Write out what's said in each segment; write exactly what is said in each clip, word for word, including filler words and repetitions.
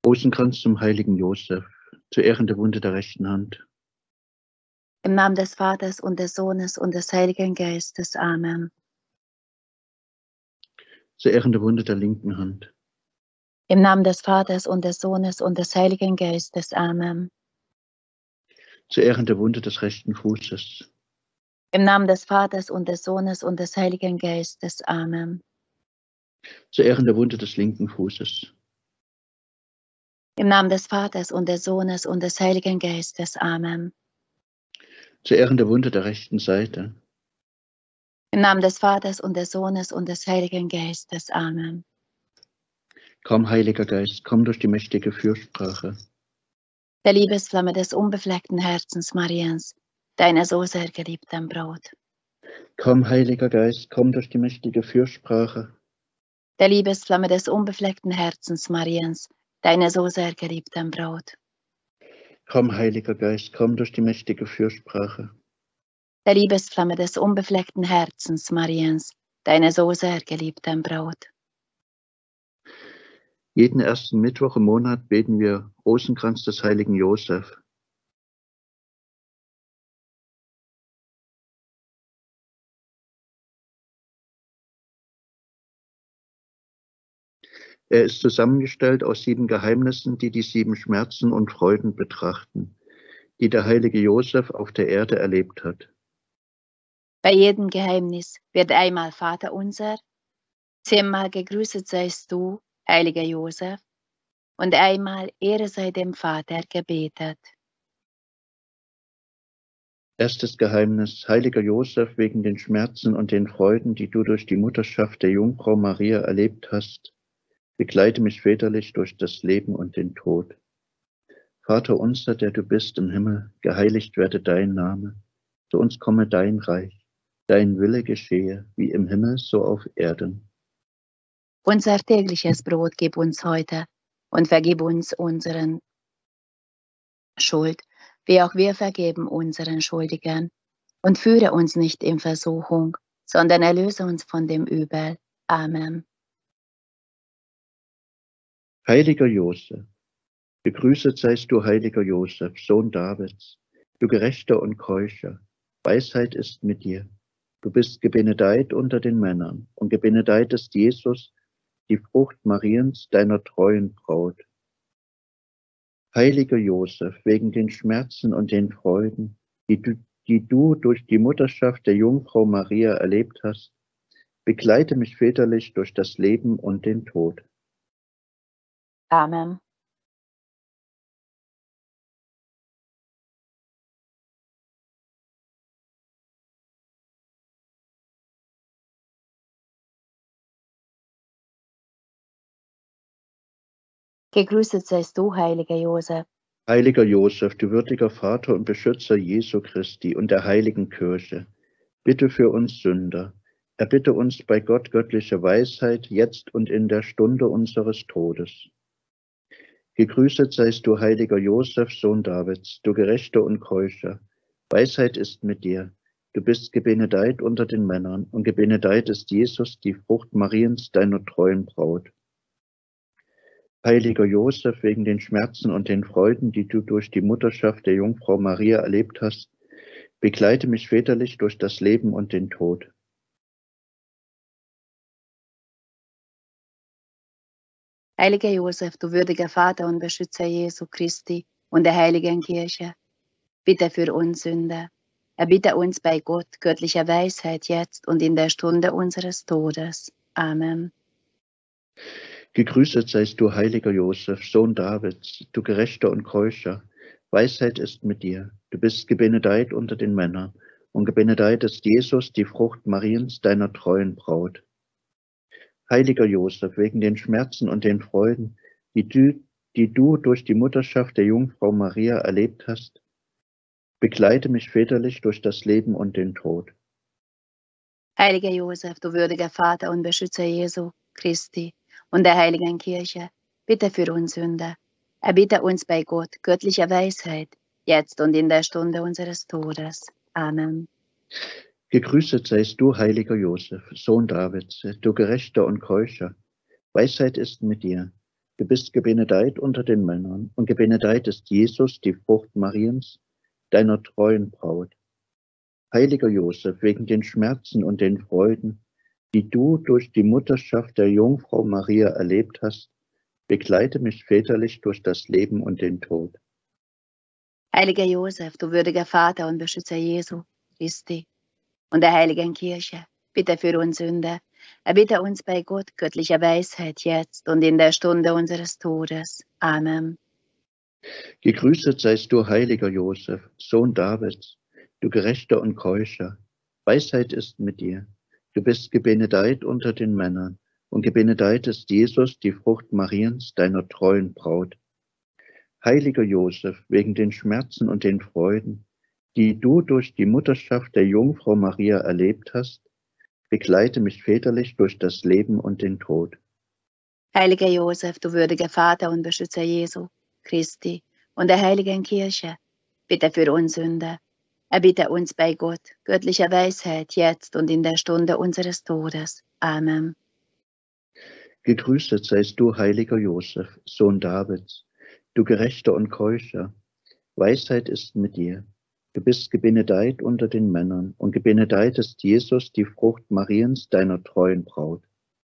Rosenkranz zum heiligen Josef, zu Ehren der Wunde der rechten Hand. Im Namen des Vaters und des Sohnes und des Heiligen Geistes. Amen. Zu Ehren der Wunde der linken Hand. Im Namen des Vaters und des Sohnes und des Heiligen Geistes. Amen. Zu Ehren der Wunde des rechten Fußes. Im Namen des Vaters und des Sohnes und des Heiligen Geistes. Amen. Zu Ehren der Wunde des linken Fußes. Im Namen des Vaters und des Sohnes und des Heiligen Geistes. Amen. Zu Ehren der Wunde der rechten Seite. Im Namen des Vaters und des Sohnes und des Heiligen Geistes. Amen. Komm, Heiliger Geist, komm durch die mächtige Fürsprache. Der Liebesflamme des unbefleckten Herzens Mariens, deiner so sehr geliebten Braut. Komm, Heiliger Geist, komm durch die mächtige Fürsprache. Der Liebesflamme des unbefleckten Herzens Mariens, deiner so sehr geliebten Braut. Komm, Heiliger Geist, komm durch die mächtige Fürsprache. Der Liebesflamme des unbefleckten Herzens Mariens, deiner so sehr geliebten Braut. Jeden ersten Mittwoch im Monat beten wir Rosenkranz des heiligen Josef. Er ist zusammengestellt aus sieben Geheimnissen, die die sieben Schmerzen und Freuden betrachten, die der heilige Josef auf der Erde erlebt hat. Bei jedem Geheimnis wird einmal Vater unser, zehnmal gegrüßet seist du, heiliger Josef, und einmal Ehre sei dem Vater gebetet. Erstes Geheimnis, heiliger Josef, wegen den Schmerzen und den Freuden, die du durch die Mutterschaft der Jungfrau Maria erlebt hast, begleite mich väterlich durch das Leben und den Tod. Vater unser, der du bist im Himmel, geheiligt werde dein Name, zu uns komme dein Reich, dein Wille geschehe, wie im Himmel, so auf Erden. Unser tägliches Brot gib uns heute und vergib uns unseren Schuld, wie auch wir vergeben unseren Schuldigern. Und führe uns nicht in Versuchung, sondern erlöse uns von dem Übel. Amen. Heiliger Josef, gegrüßet seist du, heiliger Josef, Sohn Davids, du Gerechter und Keuscher, Weisheit ist mit dir. Du bist gebenedeit unter den Männern, und gebenedeit ist Jesus, die Frucht Mariens, deiner treuen Braut. Heiliger Josef, wegen den Schmerzen und den Freuden, die du, die du durch die Mutterschaft der Jungfrau Maria erlebt hast, begleite mich väterlich durch das Leben und den Tod. Amen. Gegrüßet seist du, heiliger Josef. Heiliger Josef, du würdiger Vater und Beschützer Jesu Christi und der heiligen Kirche, bitte für uns Sünder, erbitte uns bei Gott göttliche Weisheit, jetzt und in der Stunde unseres Todes. Gegrüßet seist du, heiliger Josef, Sohn Davids, du Gerechter und Keuscher, Weisheit ist mit dir. Du bist gebenedeit unter den Männern, und gebenedeit ist Jesus, die Frucht Mariens, deiner treuen Braut. Heiliger Josef, wegen den Schmerzen und den Freuden, die du durch die Mutterschaft der Jungfrau Maria erlebt hast, begleite mich väterlich durch das Leben und den Tod. Heiliger Josef, du würdiger Vater und Beschützer Jesu Christi und der heiligen Kirche, bitte für uns Sünder, erbitte uns bei Gott göttlicher Weisheit jetzt und in der Stunde unseres Todes. Amen. Gegrüßet seist du, heiliger Josef, Sohn Davids, du Gerechter und Keuscher, Weisheit ist mit dir. Du bist gebenedeit unter den Männern, und gebenedeit ist Jesus, die Frucht Mariens, deiner treuen Braut. Heiliger Josef, wegen den Schmerzen und den Freuden, die du, die du durch die Mutterschaft der Jungfrau Maria erlebt hast, begleite mich väterlich durch das Leben und den Tod. Heiliger Josef, du würdiger Vater und Beschützer Jesu Christi und der heiligen Kirche, bitte für uns Sünder, erbitte uns bei Gott göttlicher Weisheit, jetzt und in der Stunde unseres Todes. Amen. Gegrüßet seist du, heiliger Josef, Sohn Davids, du Gerechter und Keuscher, Weisheit ist mit dir. Du bist gebenedeit unter den Männern, und gebenedeit ist Jesus, die Frucht Mariens, deiner treuen Braut. Heiliger Josef, wegen den Schmerzen und den Freuden, die du durch die Mutterschaft der Jungfrau Maria erlebt hast, begleite mich väterlich durch das Leben und den Tod. Heiliger Josef, du würdiger Vater und Beschützer Jesu Christi und der heiligen Kirche, bitte für uns Sünder, erbitte uns bei Gott göttlicher Weisheit jetzt und in der Stunde unseres Todes. Amen. Gegrüßet seist du, heiliger Josef, Sohn Davids, du Gerechter und Keuscher. Weisheit ist mit dir. Du bist gebenedeit unter den Männern, und gebenedeit ist Jesus, die Frucht Mariens, deiner treuen Braut. Heiliger Josef, wegen den Schmerzen und den Freuden, die du durch die Mutterschaft der Jungfrau Maria erlebt hast, begleite mich väterlich durch das Leben und den Tod. Heiliger Josef, du würdiger Vater und Beschützer Jesu Christi und der heiligen Kirche, bitte für uns Sünder, erbitte uns bei Gott göttlicher Weisheit jetzt und in der Stunde unseres Todes. Amen. Gegrüßet seist du, heiliger Josef, Sohn Davids, du Gerechter und Keuscher. Weisheit ist mit dir. Du bist gebenedeit unter den Männern, und gebenedeit ist Jesus, die Frucht Mariens, deiner treuen Braut.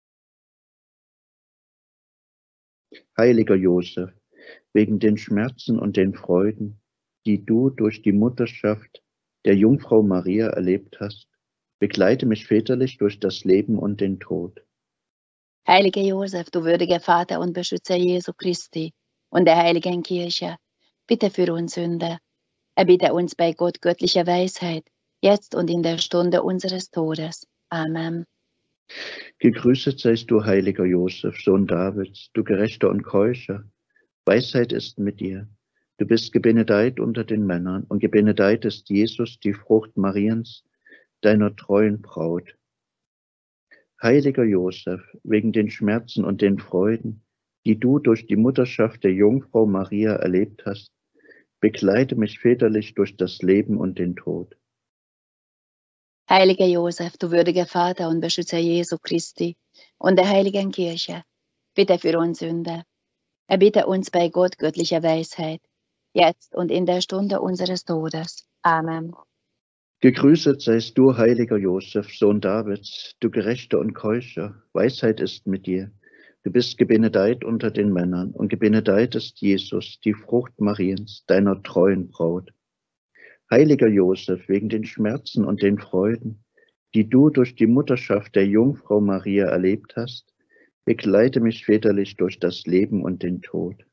Heiliger Josef, wegen den Schmerzen und den Freuden, die du durch die Mutterschaft der Jungfrau Maria erlebt hast, begleite mich väterlich durch das Leben und den Tod. Heiliger Josef, du würdiger Vater und Beschützer Jesu Christi und der heiligen Kirche, bitte für uns Sünder, erbitte uns bei Gott göttlicher Weisheit, jetzt und in der Stunde unseres Todes. Amen. Gegrüßet seist du, heiliger Josef, Sohn Davids, du Gerechter und Keuscher. Weisheit ist mit dir. Du bist gebenedeit unter den Männern, und gebenedeit ist Jesus, die Frucht Mariens, deiner treuen Braut. Heiliger Josef, wegen den Schmerzen und den Freuden, die du durch die Mutterschaft der Jungfrau Maria erlebt hast, begleite mich väterlich durch das Leben und den Tod. Heiliger Josef, du würdiger Vater und Beschützer Jesu Christi und der heiligen Kirche, bitte für uns Sünder, erbitte uns bei Gott göttlicher Weisheit, jetzt und in der Stunde unseres Todes. Amen. Gegrüßet seist du, heiliger Josef, Sohn Davids, du Gerechter und Keuscher. Weisheit ist mit dir. Du bist gebenedeit unter den Männern, und gebenedeit ist Jesus, die Frucht Mariens, deiner treuen Braut. Heiliger Josef, wegen den Schmerzen und den Freuden, die du durch die Mutterschaft der Jungfrau Maria erlebt hast, begleite mich väterlich durch das Leben und den Tod.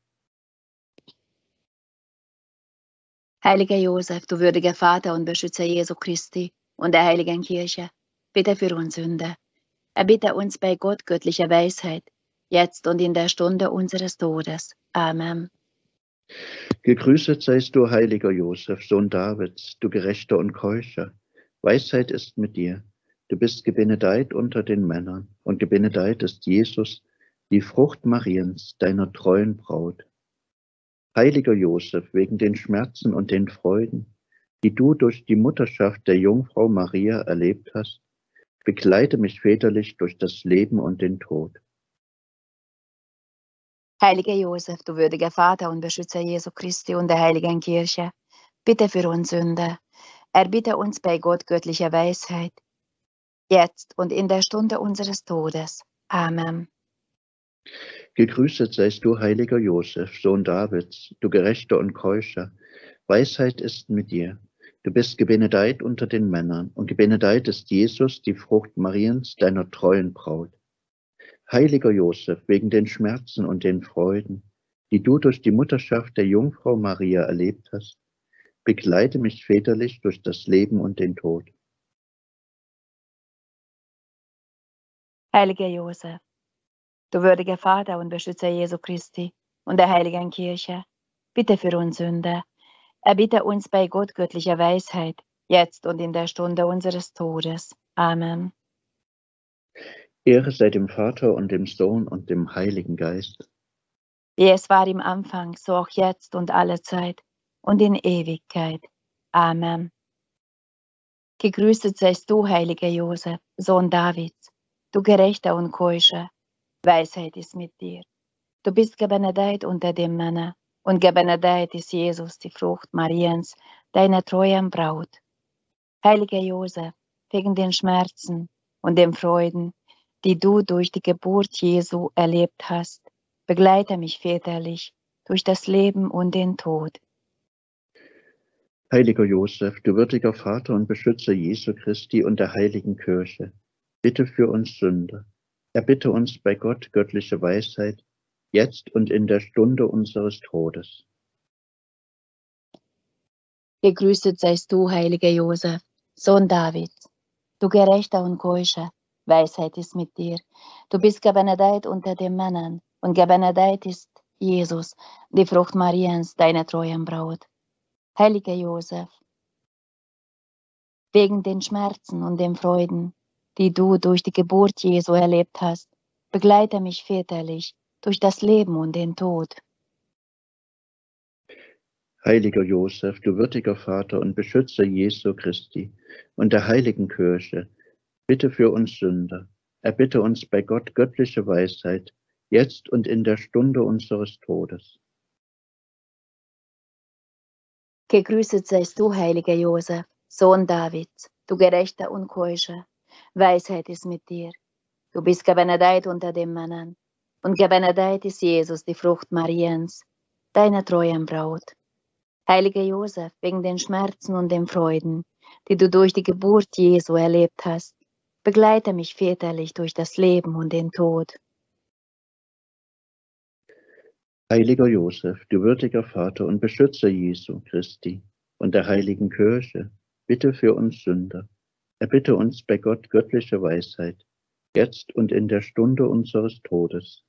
Heiliger Josef, du würdiger Vater und Beschützer Jesu Christi und der heiligen Kirche, bitte für uns Sünder, erbitte uns bei Gott göttlicher Weisheit, jetzt und in der Stunde unseres Todes. Amen. Gegrüßet seist du, heiliger Josef, Sohn Davids, du Gerechter und Keuscher. Weisheit ist mit dir. Du bist gebenedeit unter den Männern, und gebenedeit ist Jesus, die Frucht Mariens, deiner treuen Braut. Heiliger Josef, wegen den Schmerzen und den Freuden, die du durch die Mutterschaft der Jungfrau Maria erlebt hast, begleite mich väterlich durch das Leben und den Tod. Heiliger Josef, du würdiger Vater und Beschützer Jesu Christi und der heiligen Kirche, bitte für uns Sünder, erbitte uns bei Gott göttlicher Weisheit, jetzt und in der Stunde unseres Todes. Amen. Gegrüßet seist du, heiliger Josef, Sohn Davids, du Gerechter und Keuscher. Weisheit ist mit dir. Du bist gebenedeit unter den Männern, und gebenedeit ist Jesus, die Frucht Mariens, deiner treuen Braut. Heiliger Josef, wegen den Schmerzen und den Freuden, die du durch die Mutterschaft der Jungfrau Maria erlebt hast, begleite mich väterlich durch das Leben und den Tod. Heiliger Josef, du würdiger Vater und Beschützer Jesu Christi und der heiligen Kirche, bitte für uns Sünder, erbitte uns bei Gott göttlicher Weisheit, jetzt und in der Stunde unseres Todes. Amen. Ehre sei dem Vater und dem Sohn und dem Heiligen Geist. Wie es war im Anfang, so auch jetzt und alle Zeit und in Ewigkeit. Amen. Gegrüßet seist du, heiliger Josef, Sohn Davids, du Gerechter und Keuscher. Weisheit ist mit dir. Du bist gebenedeit unter den Männern, und gebenedeit ist Jesus, die Frucht Mariens, deiner treuen Braut. Heiliger Josef, wegen den Schmerzen und den Freuden, die du durch die Geburt Jesu erlebt hast, begleite mich väterlich durch das Leben und den Tod. Heiliger Josef, du würdiger Vater und Beschützer Jesu Christi und der heiligen Kirche, bitte für uns Sünder. Erbitte uns bei Gott göttliche Weisheit, jetzt und in der Stunde unseres Todes. Gegrüßet seist du, heiliger Josef, Sohn Davids, du gerechter und keuscher, Weisheit ist mit dir. Du bist gebenedeit unter den Männern, und gebenedeit ist Jesus, die Frucht Mariens, deiner treuen Braut. Heiliger Josef, wegen den Schmerzen und den Freuden, die du durch die Geburt Jesu erlebt hast, begleite mich väterlich durch das Leben und den Tod. Heiliger Josef, du würdiger Vater und Beschützer Jesu Christi und der heiligen Kirche, bitte für uns Sünder, erbitte uns bei Gott göttliche Weisheit, jetzt und in der Stunde unseres Todes. Gegrüßet seist du, heiliger Josef, Sohn Davids, du gerechter und keuscher, Weisheit ist mit dir. Du bist gebenedeit unter den Männern, und gebenedeit ist Jesus, die Frucht Mariens, deiner treuen Braut. Heiliger Josef, wegen den Schmerzen und den Freuden, die du durch die Geburt Jesu erlebt hast, begleite mich väterlich durch das Leben und den Tod. Heiliger Josef, du würdiger Vater und Beschützer Jesu Christi und der heiligen Kirche, bitte für uns Sünder, erbitte uns bei Gott göttliche Weisheit, jetzt und in der Stunde unseres Todes.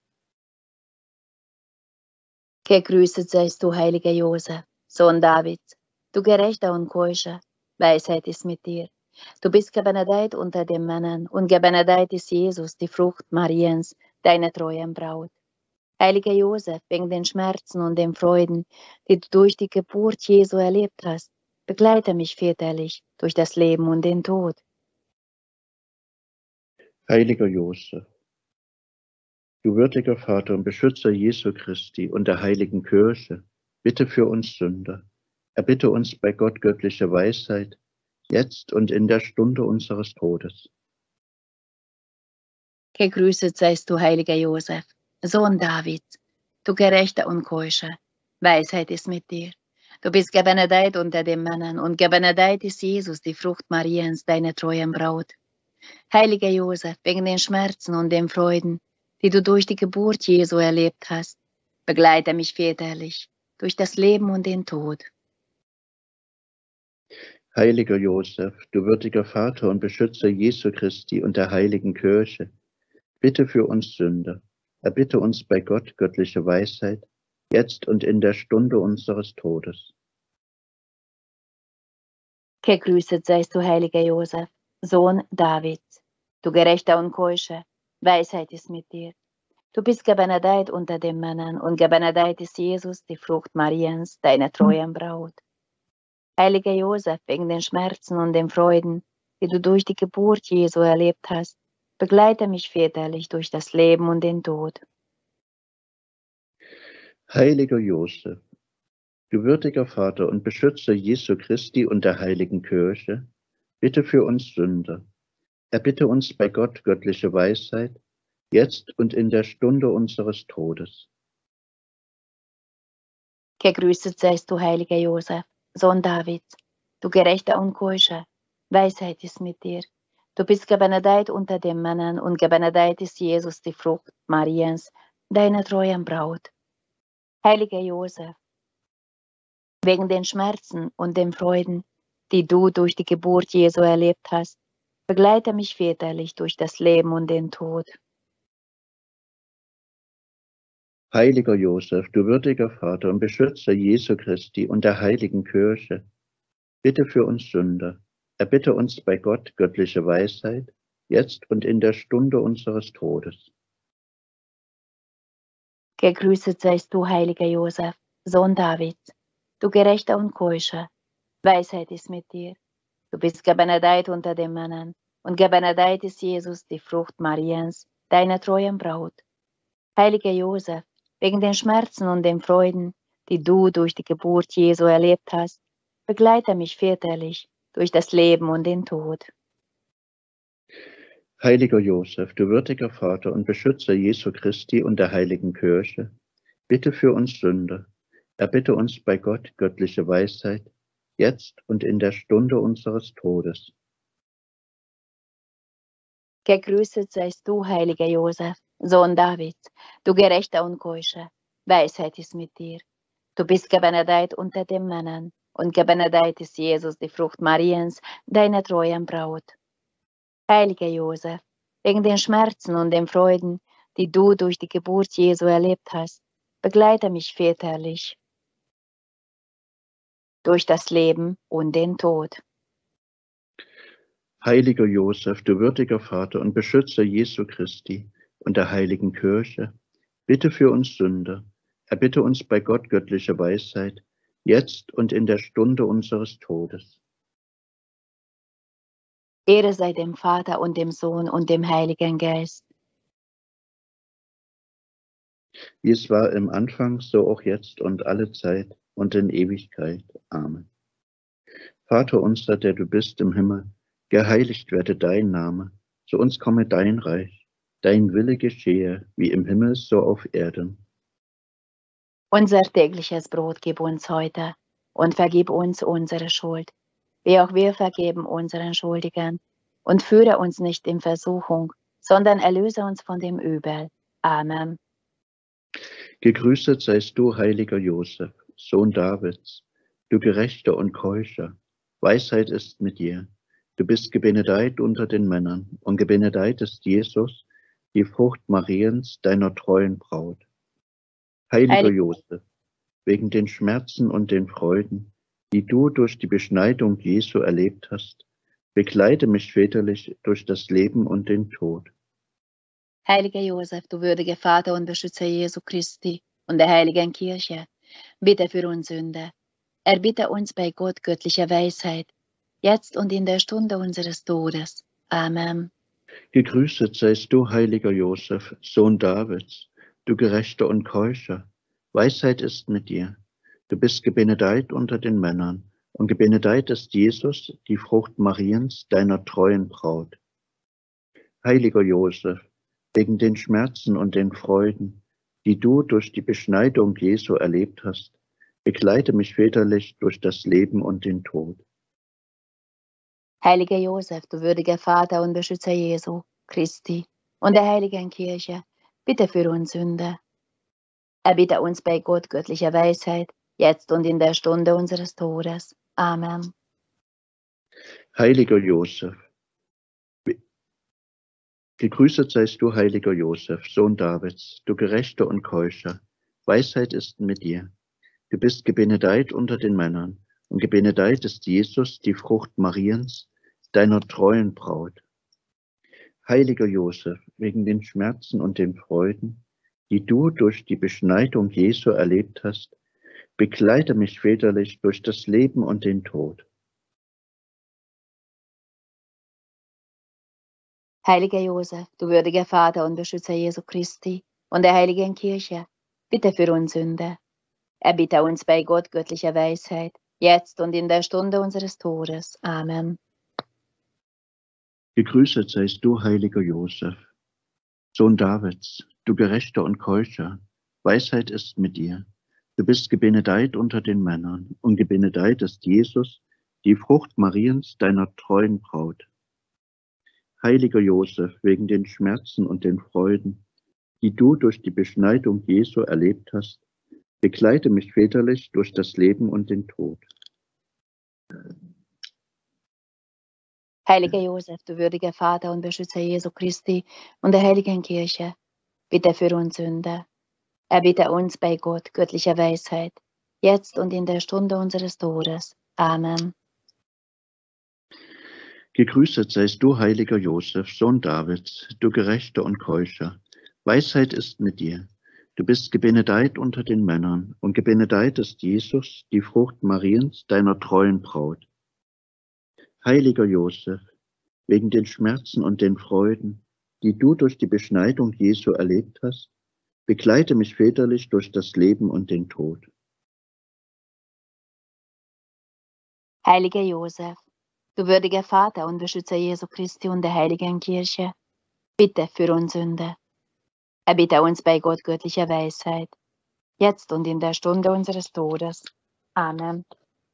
Gegrüßet seist du, heiliger Josef, Sohn Davids, du gerechter und keuscher, Weisheit ist mit dir. Du bist gebenedeit unter den Männern, und gebenedeit ist Jesus, die Frucht Mariens, deiner treuen Braut. Heiliger Josef, wegen den Schmerzen und den Freuden, die du durch die Geburt Jesu erlebt hast, begleite mich väterlich durch das Leben und den Tod. Heiliger Josef, du würdiger Vater und Beschützer Jesu Christi und der heiligen Kirche, bitte für uns Sünder, erbitte uns bei Gott göttliche Weisheit, jetzt und in der Stunde unseres Todes. Gegrüßet seist du, heiliger Josef, Sohn Davids, du gerechter und keuscher, Weisheit ist mit dir. Du bist gebenedeit unter den Männern, und gebenedeit ist Jesus, die Frucht Mariens, deiner treuen Braut. Heiliger Josef, wegen den Schmerzen und den Freuden, die du durch die Geburt Jesu erlebt hast, begleite mich väterlich durch das Leben und den Tod. Heiliger Josef, du würdiger Vater und Beschützer Jesu Christi und der heiligen Kirche, bitte für uns Sünder, erbitte uns bei Gott göttliche Weisheit, jetzt und in der Stunde unseres Todes. Gegrüßet seist du, heiliger Josef, Sohn Davids, du gerechter und keuscher, Weisheit ist mit dir. Du bist gebenedeit unter den Männern, und gebenedeit ist Jesus, die Frucht Mariens, deiner treuen Braut. Heiliger Josef, wegen den Schmerzen und den Freuden, die du durch die Geburt Jesu erlebt hast, begleite mich väterlich durch das Leben und den Tod. Heiliger Josef, du würdiger Vater und Beschützer Jesu Christi und der heiligen Kirche, bitte für uns Sünder, erbitte uns bei Gott göttliche Weisheit, jetzt und in der Stunde unseres Todes. Gegrüßet seist du, heiliger Josef, Sohn Davids, du gerechter und keuscher, Weisheit ist mit dir. Du bist gebenedeit unter den Männern, und gebenedeit ist Jesus, die Frucht Mariens, deiner treuen Braut. Heiliger Josef, wegen den Schmerzen und den Freuden, die du durch die Geburt Jesu erlebt hast, begleite mich väterlich durch das Leben und den Tod. Heiliger Josef, du würdiger Vater und Beschützer Jesu Christi und der heiligen Kirche, bitte für uns Sünder, erbitte uns bei Gott göttliche Weisheit, jetzt und in der Stunde unseres Todes. Gegrüßet seist du, heiliger Josef, Sohn Davids, du gerechter und keuscher, Weisheit ist mit dir. Du bist gebenedeit unter den Männern, und gebenedeit ist Jesus, die Frucht Mariens, deiner treuen Braut. Heiliger Josef, wegen den Schmerzen und den Freuden, die du durch die Geburt Jesu erlebt hast, begleite mich väterlich durch das Leben und den Tod. Heiliger Josef, du würdiger Vater und Beschützer Jesu Christi und der heiligen Kirche, bitte für uns Sünder, erbitte uns bei Gott göttliche Weisheit, jetzt und in der Stunde unseres Todes. Gegrüßet seist du, heiliger Josef, Sohn Davids, du Gerechter und Keuscher, Weisheit ist mit dir. Du bist gebenedeit unter den Männern, und gebenedeit ist Jesus, die Frucht Mariens, deine treuen Braut. Heiliger Josef, wegen den Schmerzen und den Freuden, die du durch die Geburt Jesu erlebt hast, begleite mich väterlich durch das Leben und den Tod. Heiliger Josef, du würdiger Vater und Beschützer Jesu Christi und der heiligen Kirche, bitte für uns Sünder, erbitte uns bei Gott göttliche Weisheit, jetzt und in der Stunde unseres Todes. Ehre sei dem Vater und dem Sohn und dem Heiligen Geist. Wie es war im Anfang, so auch jetzt und alle Zeit und in Ewigkeit. Amen. Vater unser, der du bist im Himmel, geheiligt werde dein Name, zu uns komme dein Reich, dein Wille geschehe, wie im Himmel, so auf Erden. Unser tägliches Brot gib uns heute und vergib uns unsere Schuld, wie auch wir vergeben unseren Schuldigern. Und führe uns nicht in Versuchung, sondern erlöse uns von dem Übel. Amen. Gegrüßet seist du, heiliger Josef, Sohn Davids, du Gerechter und Keuscher, Weisheit ist mit dir. Du bist gebenedeit unter den Männern, und gebenedeit ist Jesus, die Frucht Mariens, deiner treuen Braut. Heiliger Heilig Josef, wegen den Schmerzen und den Freuden, die du durch die Beschneidung Jesu erlebt hast, begleite mich väterlich durch das Leben und den Tod. Heiliger Josef, du würdiger Vater und Beschützer Jesu Christi und der heiligen Kirche, bitte für uns Sünder. Erbitte uns bei Gott göttliche Weisheit, jetzt und in der Stunde unseres Todes. Amen. Gegrüßet seist du, heiliger Josef, Sohn Davids, du Gerechter und Keuscher, Weisheit ist mit dir. Du bist gebenedeit unter den Männern, und gebenedeit ist Jesus, die Frucht Mariens, deiner treuen Braut. Heiliger Josef, wegen den Schmerzen und den Freuden, die du durch die Beschneidung Jesu erlebt hast, begleite mich väterlich durch das Leben und den Tod. Heiliger Josef, du würdiger Vater und Beschützer Jesu Christi und der heiligen Kirche, bitte für uns Sünder. Erbitte uns bei Gott göttliche Weisheit, jetzt und in der Stunde unseres Todes. Amen. Heiliger Josef, gegrüßet seist du, heiliger Josef, Sohn Davids, du Gerechter und Keuscher, Weisheit ist mit dir. Du bist gebenedeit unter den Männern, und gebenedeit ist Jesus, die Frucht Mariens, deiner treuen Braut. Heiliger Josef, wegen den Schmerzen und den Freuden, die du durch die Beschneidung Jesu erlebt hast, begleite mich väterlich durch das Leben und den Tod. Heiliger Josef, du würdiger Vater und Beschützer Jesu Christi und der heiligen Kirche, bitte für uns Sünder. Erbitte uns bei Gott göttliche Weisheit, jetzt und in der Stunde unseres Todes. Amen. Gegrüßet seist du, heiliger Josef, Sohn Davids, du Gerechter und Keuscher, Weisheit ist mit dir. Du bist gebenedeit unter den Männern, und gebenedeit ist Jesus, die Frucht Mariens, deiner treuen Braut. Heiliger Josef, wegen den Schmerzen und den Freuden, die du durch die Beschneidung Jesu erlebt hast, begleite mich väterlich durch das Leben und den Tod. Heiliger Josef, du würdiger Vater und Beschützer Jesu Christi und der heiligen Kirche, bitte für uns Sünder. Erbitte uns bei Gott göttliche Weisheit, jetzt und in der Stunde unseres Todes. Amen. Gegrüßet seist du, heiliger Josef, Sohn Davids, du Gerechter und Keuscher, Weisheit ist mit dir. Du bist gebenedeit unter den Männern, und gebenedeit ist Jesus, die Frucht Mariens, deiner treuen Braut. Heiliger Josef, wegen den Schmerzen und den Freuden, die du durch die Beschneidung Jesu erlebt hast, begleite mich väterlich durch das Leben und den Tod. Heiliger Josef, du würdiger Vater und Beschützer Jesu Christi und der heiligen Kirche, bitte für uns Sünder. Erbitte uns bei Gott göttlicher Weisheit, jetzt und in der Stunde unseres Todes. Amen.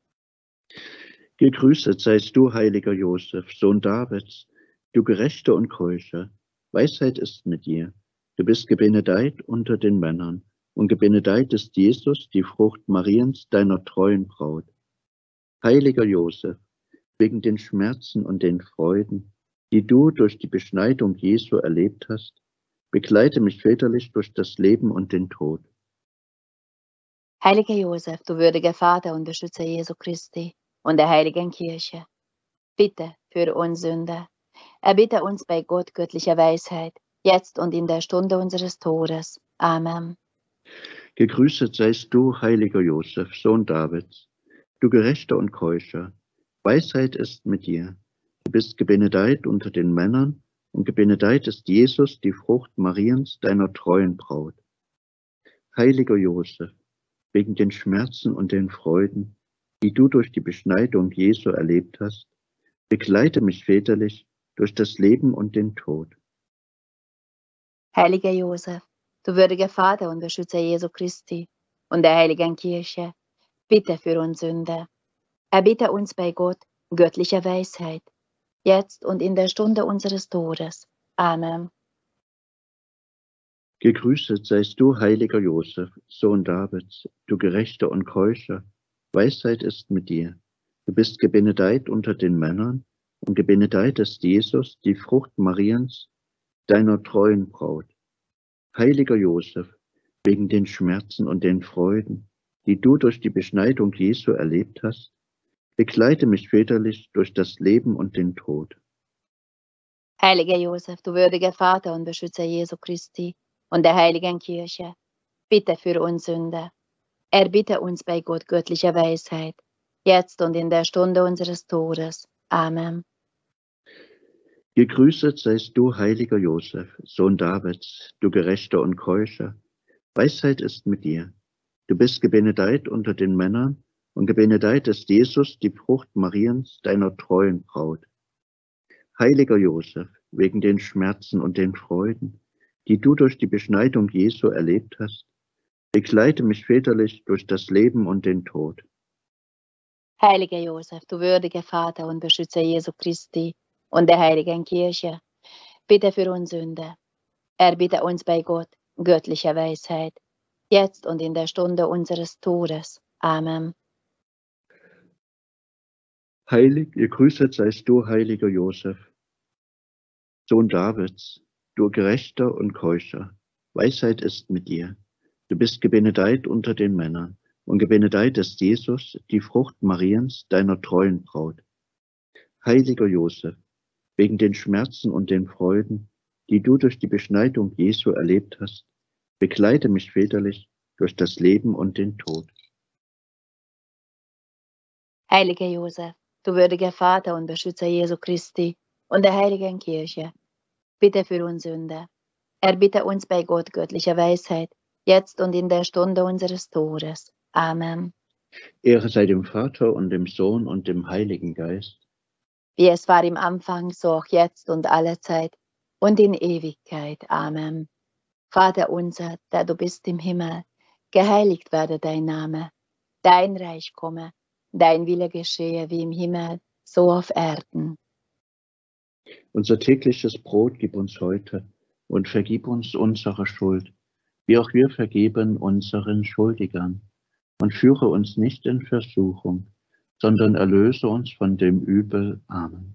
Gegrüßet seist du, heiliger Josef, Sohn Davids, du Gerechter und Keuscher. Weisheit ist mit dir. Du bist gebenedeit unter den Männern, und gebenedeit ist Jesus, die Frucht Mariens, deiner treuen Braut. Heiliger Josef, wegen den Schmerzen und den Freuden, die du durch die Beschneidung Jesu erlebt hast, begleite mich väterlich durch das Leben und den Tod. Heiliger Josef, du würdiger Vater und Beschützer Jesu Christi und der heiligen Kirche, bitte für uns Sünder. Erbitte uns bei Gott göttlicher Weisheit, jetzt und in der Stunde unseres Todes. Amen. Gegrüßet seist du, heiliger Josef, Sohn Davids, du Gerechter und Keuscher. Weisheit ist mit dir. Du bist gebenedeit unter den Männern, und gebenedeit ist Jesus, die Frucht Mariens, deiner treuen Braut. Heiliger Josef, wegen den Schmerzen und den Freuden, die du durch die Beschneidung Jesu erlebt hast, begleite mich väterlich durch das Leben und den Tod. Heiliger Josef, du würdiger Vater und Beschützer Jesu Christi und der heiligen Kirche, bitte für uns Sünder. Erbitte uns bei Gott göttlicher Weisheit, jetzt und in der Stunde unseres Todes. Amen. Gegrüßet seist du, heiliger Josef, Sohn Davids, du Gerechter und Keuscher. Weisheit ist mit dir. Du bist gebenedeit unter den Männern, und gebenedeit ist Jesus, die Frucht Mariens, deiner treuen Braut. Heiliger Josef, wegen den Schmerzen und den Freuden, die du durch die Beschneidung Jesu erlebt hast, begleite mich väterlich durch das Leben und den Tod. Heiliger Josef, du würdiger Vater und Beschützer Jesu Christi und der heiligen Kirche, bitte für uns Sünder. Erbitte uns bei Gott göttlicher Weisheit, jetzt und in der Stunde unseres Todes. Amen. Gegrüßet seist du, heiliger Josef, Sohn Davids, du Gerechter und Keuscher. Weisheit ist mit dir. Du bist gebenedeit unter den Männern, und gebenedeit ist Jesus, die Frucht Mariens, deiner treuen Braut. Heiliger Josef, wegen den Schmerzen und den Freuden, die du durch die Beschneidung Jesu erlebt hast, begleite mich väterlich durch das Leben und den Tod. Heiliger Josef, du würdiger Vater und Beschützer Jesu Christi und der heiligen Kirche, bitte für uns Sünder. Erbitte uns bei Gott göttlicher Weisheit, jetzt und in der Stunde unseres Todes. Amen. Heilig, gegrüßet seist du, heiliger Josef, Sohn Davids, du Gerechter und Keuscher. Weisheit ist mit dir. Du bist gebenedeit unter den Männern, und gebenedeit ist Jesus, die Frucht Mariens, deiner treuen Braut. Heiliger Josef, wegen den Schmerzen und den Freuden, die du durch die Beschneidung Jesu erlebt hast, begleite mich väterlich durch das Leben und den Tod. Heiliger Josef, du würdiger Vater und Beschützer Jesu Christi und der heiligen Kirche, bitte für uns Sünder. Erbitte uns bei Gott göttlicher Weisheit, jetzt und in der Stunde unseres Todes. Amen. Ehre sei dem Vater und dem Sohn und dem Heiligen Geist. Wie es war im Anfang, so auch jetzt und allezeit und in Ewigkeit. Amen. Vater unser, der du bist im Himmel, geheiligt werde dein Name. Dein Reich komme, dein Wille geschehe wie im Himmel, so auf Erden. Unser tägliches Brot gib uns heute und vergib uns unsere Schuld, wie auch wir vergeben unseren Schuldigern. Und führe uns nicht in Versuchung, sondern erlöse uns von dem Übel. Amen.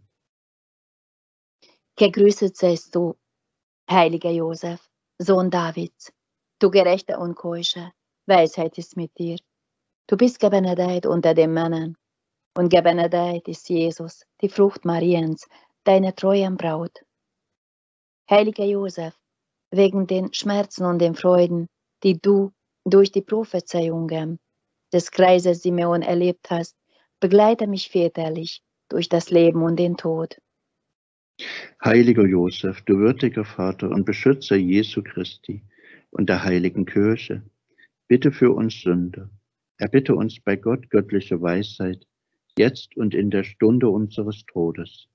Gegrüßet seist du, heiliger Josef, Sohn Davids, du Gerechter und Keuscher, Weisheit ist mit dir. Du bist gebenedeit unter den Männern, und gebenedeit ist Jesus, die Frucht Mariens, deine treuen Braut. Heiliger Josef, wegen den Schmerzen und den Freuden, die du durch die Prophezeiungen des Kreises Simeon erlebt hast, begleite mich väterlich durch das Leben und den Tod. Heiliger Josef, du würdiger Vater und Beschützer Jesu Christi und der heiligen Kirche, bitte für uns Sünder. Erbitte uns bei Gott göttliche Weisheit, jetzt und in der Stunde unseres Todes.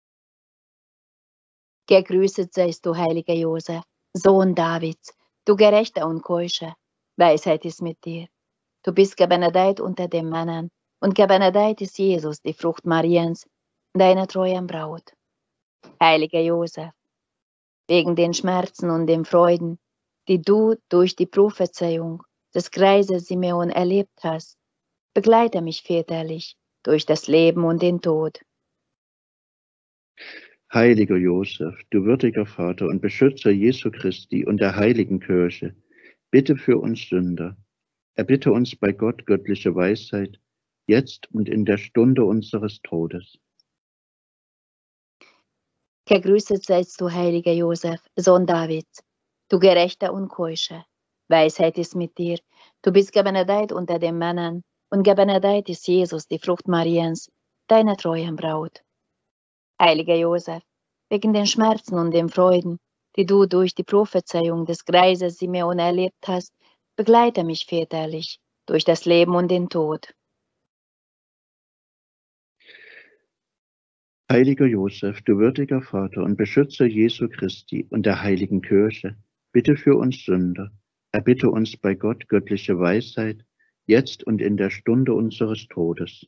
Gegrüßet seist du, heiliger Josef, Sohn Davids, du Gerechter und Keuscher, Weisheit ist mit dir. Du bist gebenedeit unter den Männern, und gebenedeit ist Jesus, die Frucht Mariens, deiner treuen Braut. Heiliger Josef, wegen den Schmerzen und den Freuden, die du durch die Prophezeiung des Greises Simeon erlebt hast, begleite mich väterlich durch das Leben und den Tod. Heiliger Josef, du würdiger Vater und Beschützer Jesu Christi und der heiligen Kirche, bitte für uns Sünder. Erbitte uns bei Gott göttliche Weisheit, jetzt und in der Stunde unseres Todes. Gegrüßet seist du, heiliger Josef, Sohn Davids, du Gerechter und Keuscher. Weisheit ist mit dir. Du bist gebenedeit unter den Männern, und gebenedeit ist Jesus, die Frucht Mariens, deiner treuen Braut. Heiliger Josef, wegen den Schmerzen und den Freuden, die du durch die Prophezeiung des Greises Simeon erlebt hast, begleite mich väterlich durch das Leben und den Tod. Heiliger Josef, du würdiger Vater und Beschützer Jesu Christi und der heiligen Kirche, bitte für uns Sünder. Erbitte uns bei Gott göttliche Weisheit, jetzt und in der Stunde unseres Todes.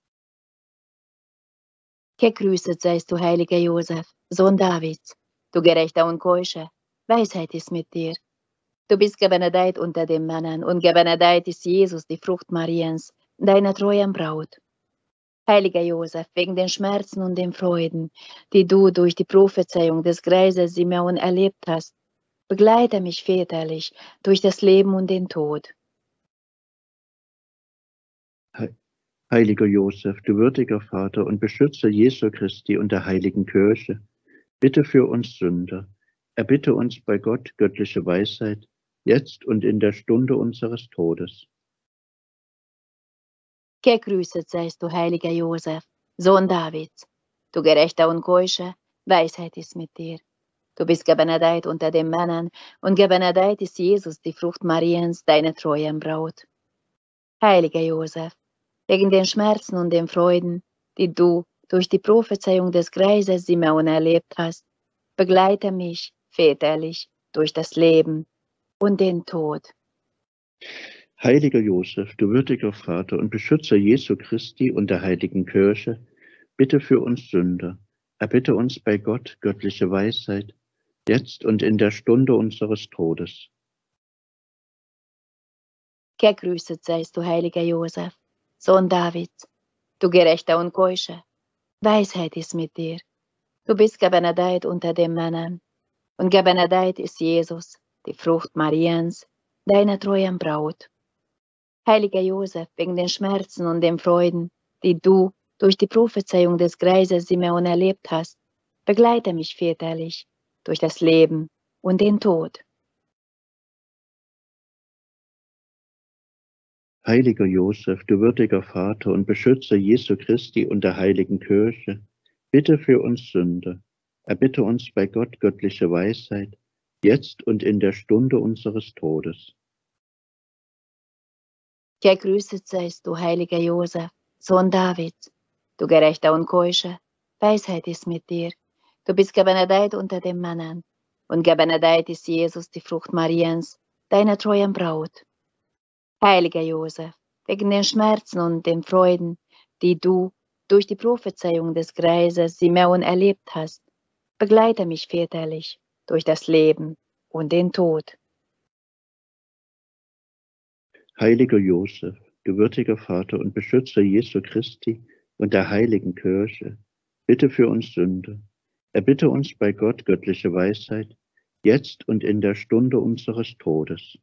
Gegrüßet seist du, heiliger Josef, Sohn Davids, du Gerechter und Keuscher, Weisheit ist mit dir. Du bist gebenedeit unter den Männern, und gebenedeit ist Jesus, die Frucht Mariens, deiner treuen Braut. Heiliger Josef, wegen den Schmerzen und den Freuden, die du durch die Prophezeiung des Greises Simeon erlebt hast, begleite mich väterlich durch das Leben und den Tod. Heiliger Josef, du würdiger Vater und Beschützer Jesu Christi und der heiligen Kirche, bitte für uns Sünder. Erbitte uns bei Gott göttliche Weisheit, jetzt und in der Stunde unseres Todes. Gegrüßet seist du, heiliger Josef, Sohn Davids, du Gerechter und Keuscher, Weisheit ist mit dir. Du bist gebenedeit unter den Männern, und gebenedeit ist Jesus, die Frucht Mariens, deine treuen Braut. Heiliger Josef, wegen den Schmerzen und den Freuden, die du durch die Prophezeiung des Greises Simeon erlebt hast, begleite mich väterlich durch das Leben und den Tod. Heiliger Josef, du würdiger Vater und Beschützer Jesu Christi und der heiligen Kirche, bitte für uns Sünder. Erbitte uns bei Gott göttliche Weisheit, jetzt und in der Stunde unseres Todes. Gegrüßet seist du, heiliger Josef, Sohn Davids, du Gerechter und Keuscher, Weisheit ist mit dir. Du bist gebenedeit unter den Männern, und gebenedeit ist Jesus, die Frucht Mariens, deiner treuen Braut. Heiliger Josef, wegen den Schmerzen und den Freuden, die du durch die Prophezeiung des Greises Simeon erlebt hast, begleite mich väterlich durch das Leben und den Tod. Heiliger Josef, du würdiger Vater und Beschützer Jesu Christi und der heiligen Kirche, bitte für uns Sünder. Erbitte uns bei Gott göttliche Weisheit, jetzt und in der Stunde unseres Todes. Gegrüßet seist du, heiliger Josef, Sohn Davids, du Gerechter und Keuscher, Weisheit ist mit dir. Du bist gebenedeit unter den Männern, und gebenedeit ist Jesus, die Frucht Mariens, deiner treuen Braut. Heiliger Josef, wegen den Schmerzen und den Freuden, die du durch die Prophezeiung des Greises Simeon erlebt hast, begleite mich väterlich durch das Leben und den Tod. Heiliger Josef, du würdiger Vater und Beschützer Jesu Christi und der heiligen Kirche, bitte für uns Sünder. Erbitte uns bei Gott göttliche Weisheit, jetzt und in der Stunde unseres Todes.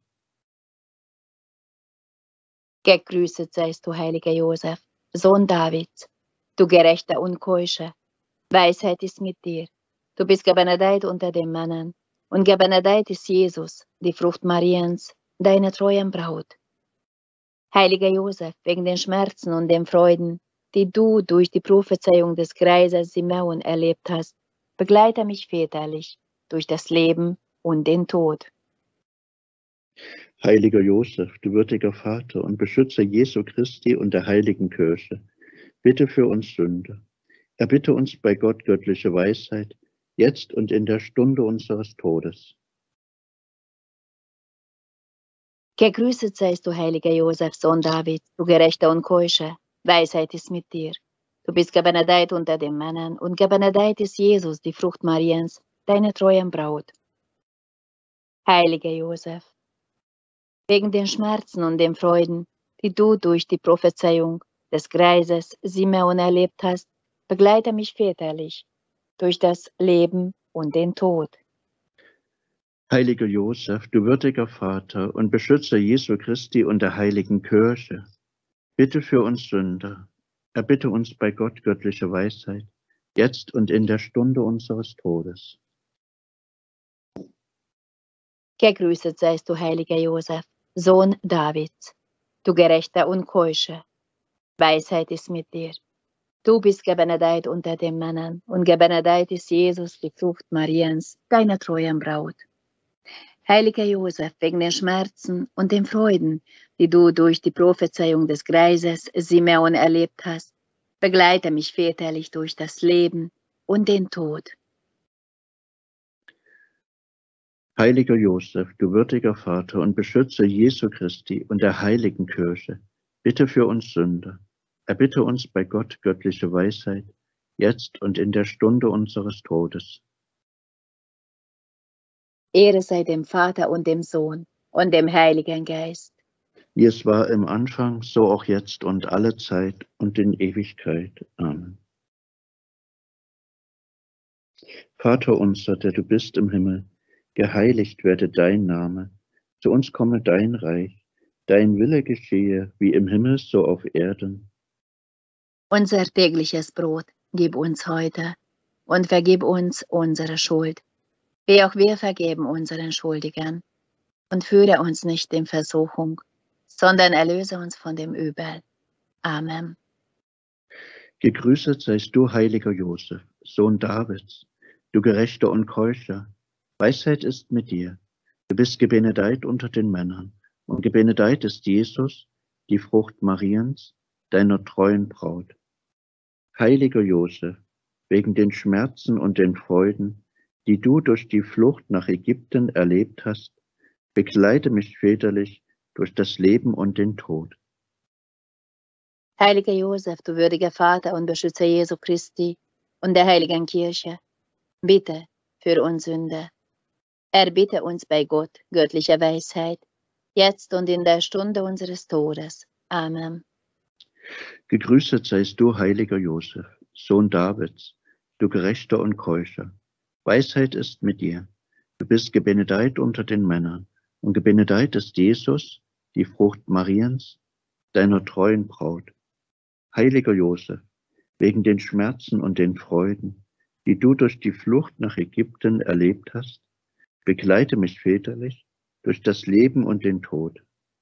Gegrüßet seist du, heiliger Josef, Sohn Davids, du Gerechter und Keuscher, Weisheit ist mit dir. Du bist gebenedeit unter den Männern, und gebenedeit ist Jesus, die Frucht Mariens, deiner treuen Braut. Heiliger Josef, wegen den Schmerzen und den Freuden, die du durch die Prophezeiung des Greises Simeon erlebt hast, begleite mich väterlich durch das Leben und den Tod. Heiliger Josef, du würdiger Vater und Beschützer Jesu Christi und der heiligen Kirche, bitte für uns Sünder. Erbitte uns bei Gott göttliche Weisheit, jetzt und in der Stunde unseres Todes. Gegrüßet seist du, heiliger Josef, Sohn Davids, du Gerechter und Keuscher, Weisheit ist mit dir. Du bist gebenedeit unter den Männern und gebenedeit ist Jesus, die Frucht Mariens, deine treuen Braut. Heiliger Josef, wegen den Schmerzen und den Freuden, die du durch die Prophezeiung des Greises Simeon erlebt hast, begleite mich väterlich durch das Leben und den Tod. Heiliger Josef, du würdiger Vater und Beschützer Jesu Christi und der heiligen Kirche, bitte für uns Sünder, erbitte uns bei Gott göttliche Weisheit, jetzt und in der Stunde unseres Todes. Gegrüßet seist du, heiliger Josef, Sohn Davids, du Gerechter und Keuscher, Weisheit ist mit dir. Du bist gebenedeit unter den Männern und gebenedeit ist Jesus, die Frucht Mariens, deiner treuen Braut. Heiliger Josef, wegen den Schmerzen und den Freuden, die du durch die Prophezeiung des Greises Simeon erlebt hast, begleite mich väterlich durch das Leben und den Tod. Heiliger Josef, du würdiger Vater und Beschützer Jesu Christi und der heiligen Kirche, bitte für uns Sünder, erbitte uns bei Gott göttliche Weisheit, jetzt und in der Stunde unseres Todes. Ehre sei dem Vater und dem Sohn und dem Heiligen Geist. Wie es war im Anfang, so auch jetzt und alle Zeit und in Ewigkeit. Amen. Vater unser, der du bist im Himmel, geheiligt werde dein Name, zu uns komme dein Reich, dein Wille geschehe, wie im Himmel, so auf Erden. Unser tägliches Brot gib uns heute und vergib uns unsere Schuld, wie auch wir vergeben unseren Schuldigern. Und führe uns nicht in Versuchung, sondern erlöse uns von dem Übel. Amen. Gegrüßet seist du, heiliger Josef, Sohn Davids, du Gerechter und Keuscher, Weisheit ist mit dir. Du bist gebenedeit unter den Männern, und gebenedeit ist Jesus, die Frucht Mariens, deiner treuen Braut. Heiliger Josef, wegen den Schmerzen und den Freuden, die du durch die Flucht nach Ägypten erlebt hast, begleite mich väterlich durch das Leben und den Tod. Heiliger Josef, du würdiger Vater und Beschützer Jesu Christi und der heiligen Kirche, bitte für uns Sünder. Erbitte uns bei Gott göttliche Weisheit, jetzt und in der Stunde unseres Todes. Amen. Gegrüßet seist du, heiliger Josef, Sohn Davids, du Gerechter und Keuscher. Weisheit ist mit dir. Du bist gebenedeit unter den Männern, und gebenedeit ist Jesus, die Frucht Mariens, deiner treuen Braut. Heiliger Josef, wegen den Schmerzen und den Freuden, die du durch die Flucht nach Ägypten erlebt hast, begleite mich väterlich durch das Leben und den Tod.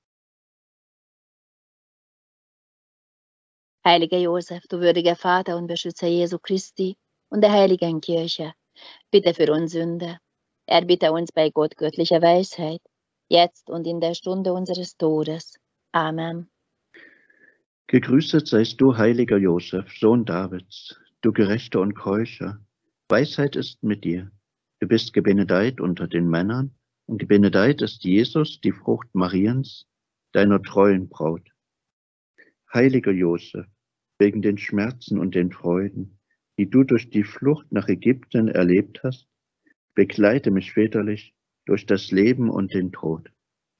Heiliger Josef, du würdiger Vater und Beschützer Jesu Christi und der heiligen Kirche, bitte für uns Sünder. Erbitte uns bei Gott göttliche Weisheit, jetzt und in der Stunde unseres Todes. Amen. Gegrüßet seist du, heiliger Josef, Sohn Davids, du Gerechter und Keuscher. Weisheit ist mit dir. Du bist gebenedeit unter den Männern, und gebenedeit ist Jesus, die Frucht Mariens, deiner treuen Braut. Heiliger Josef, wegen den Schmerzen und den Freuden, die du durch die Flucht nach Ägypten erlebt hast, begleite mich väterlich durch das Leben und den Tod.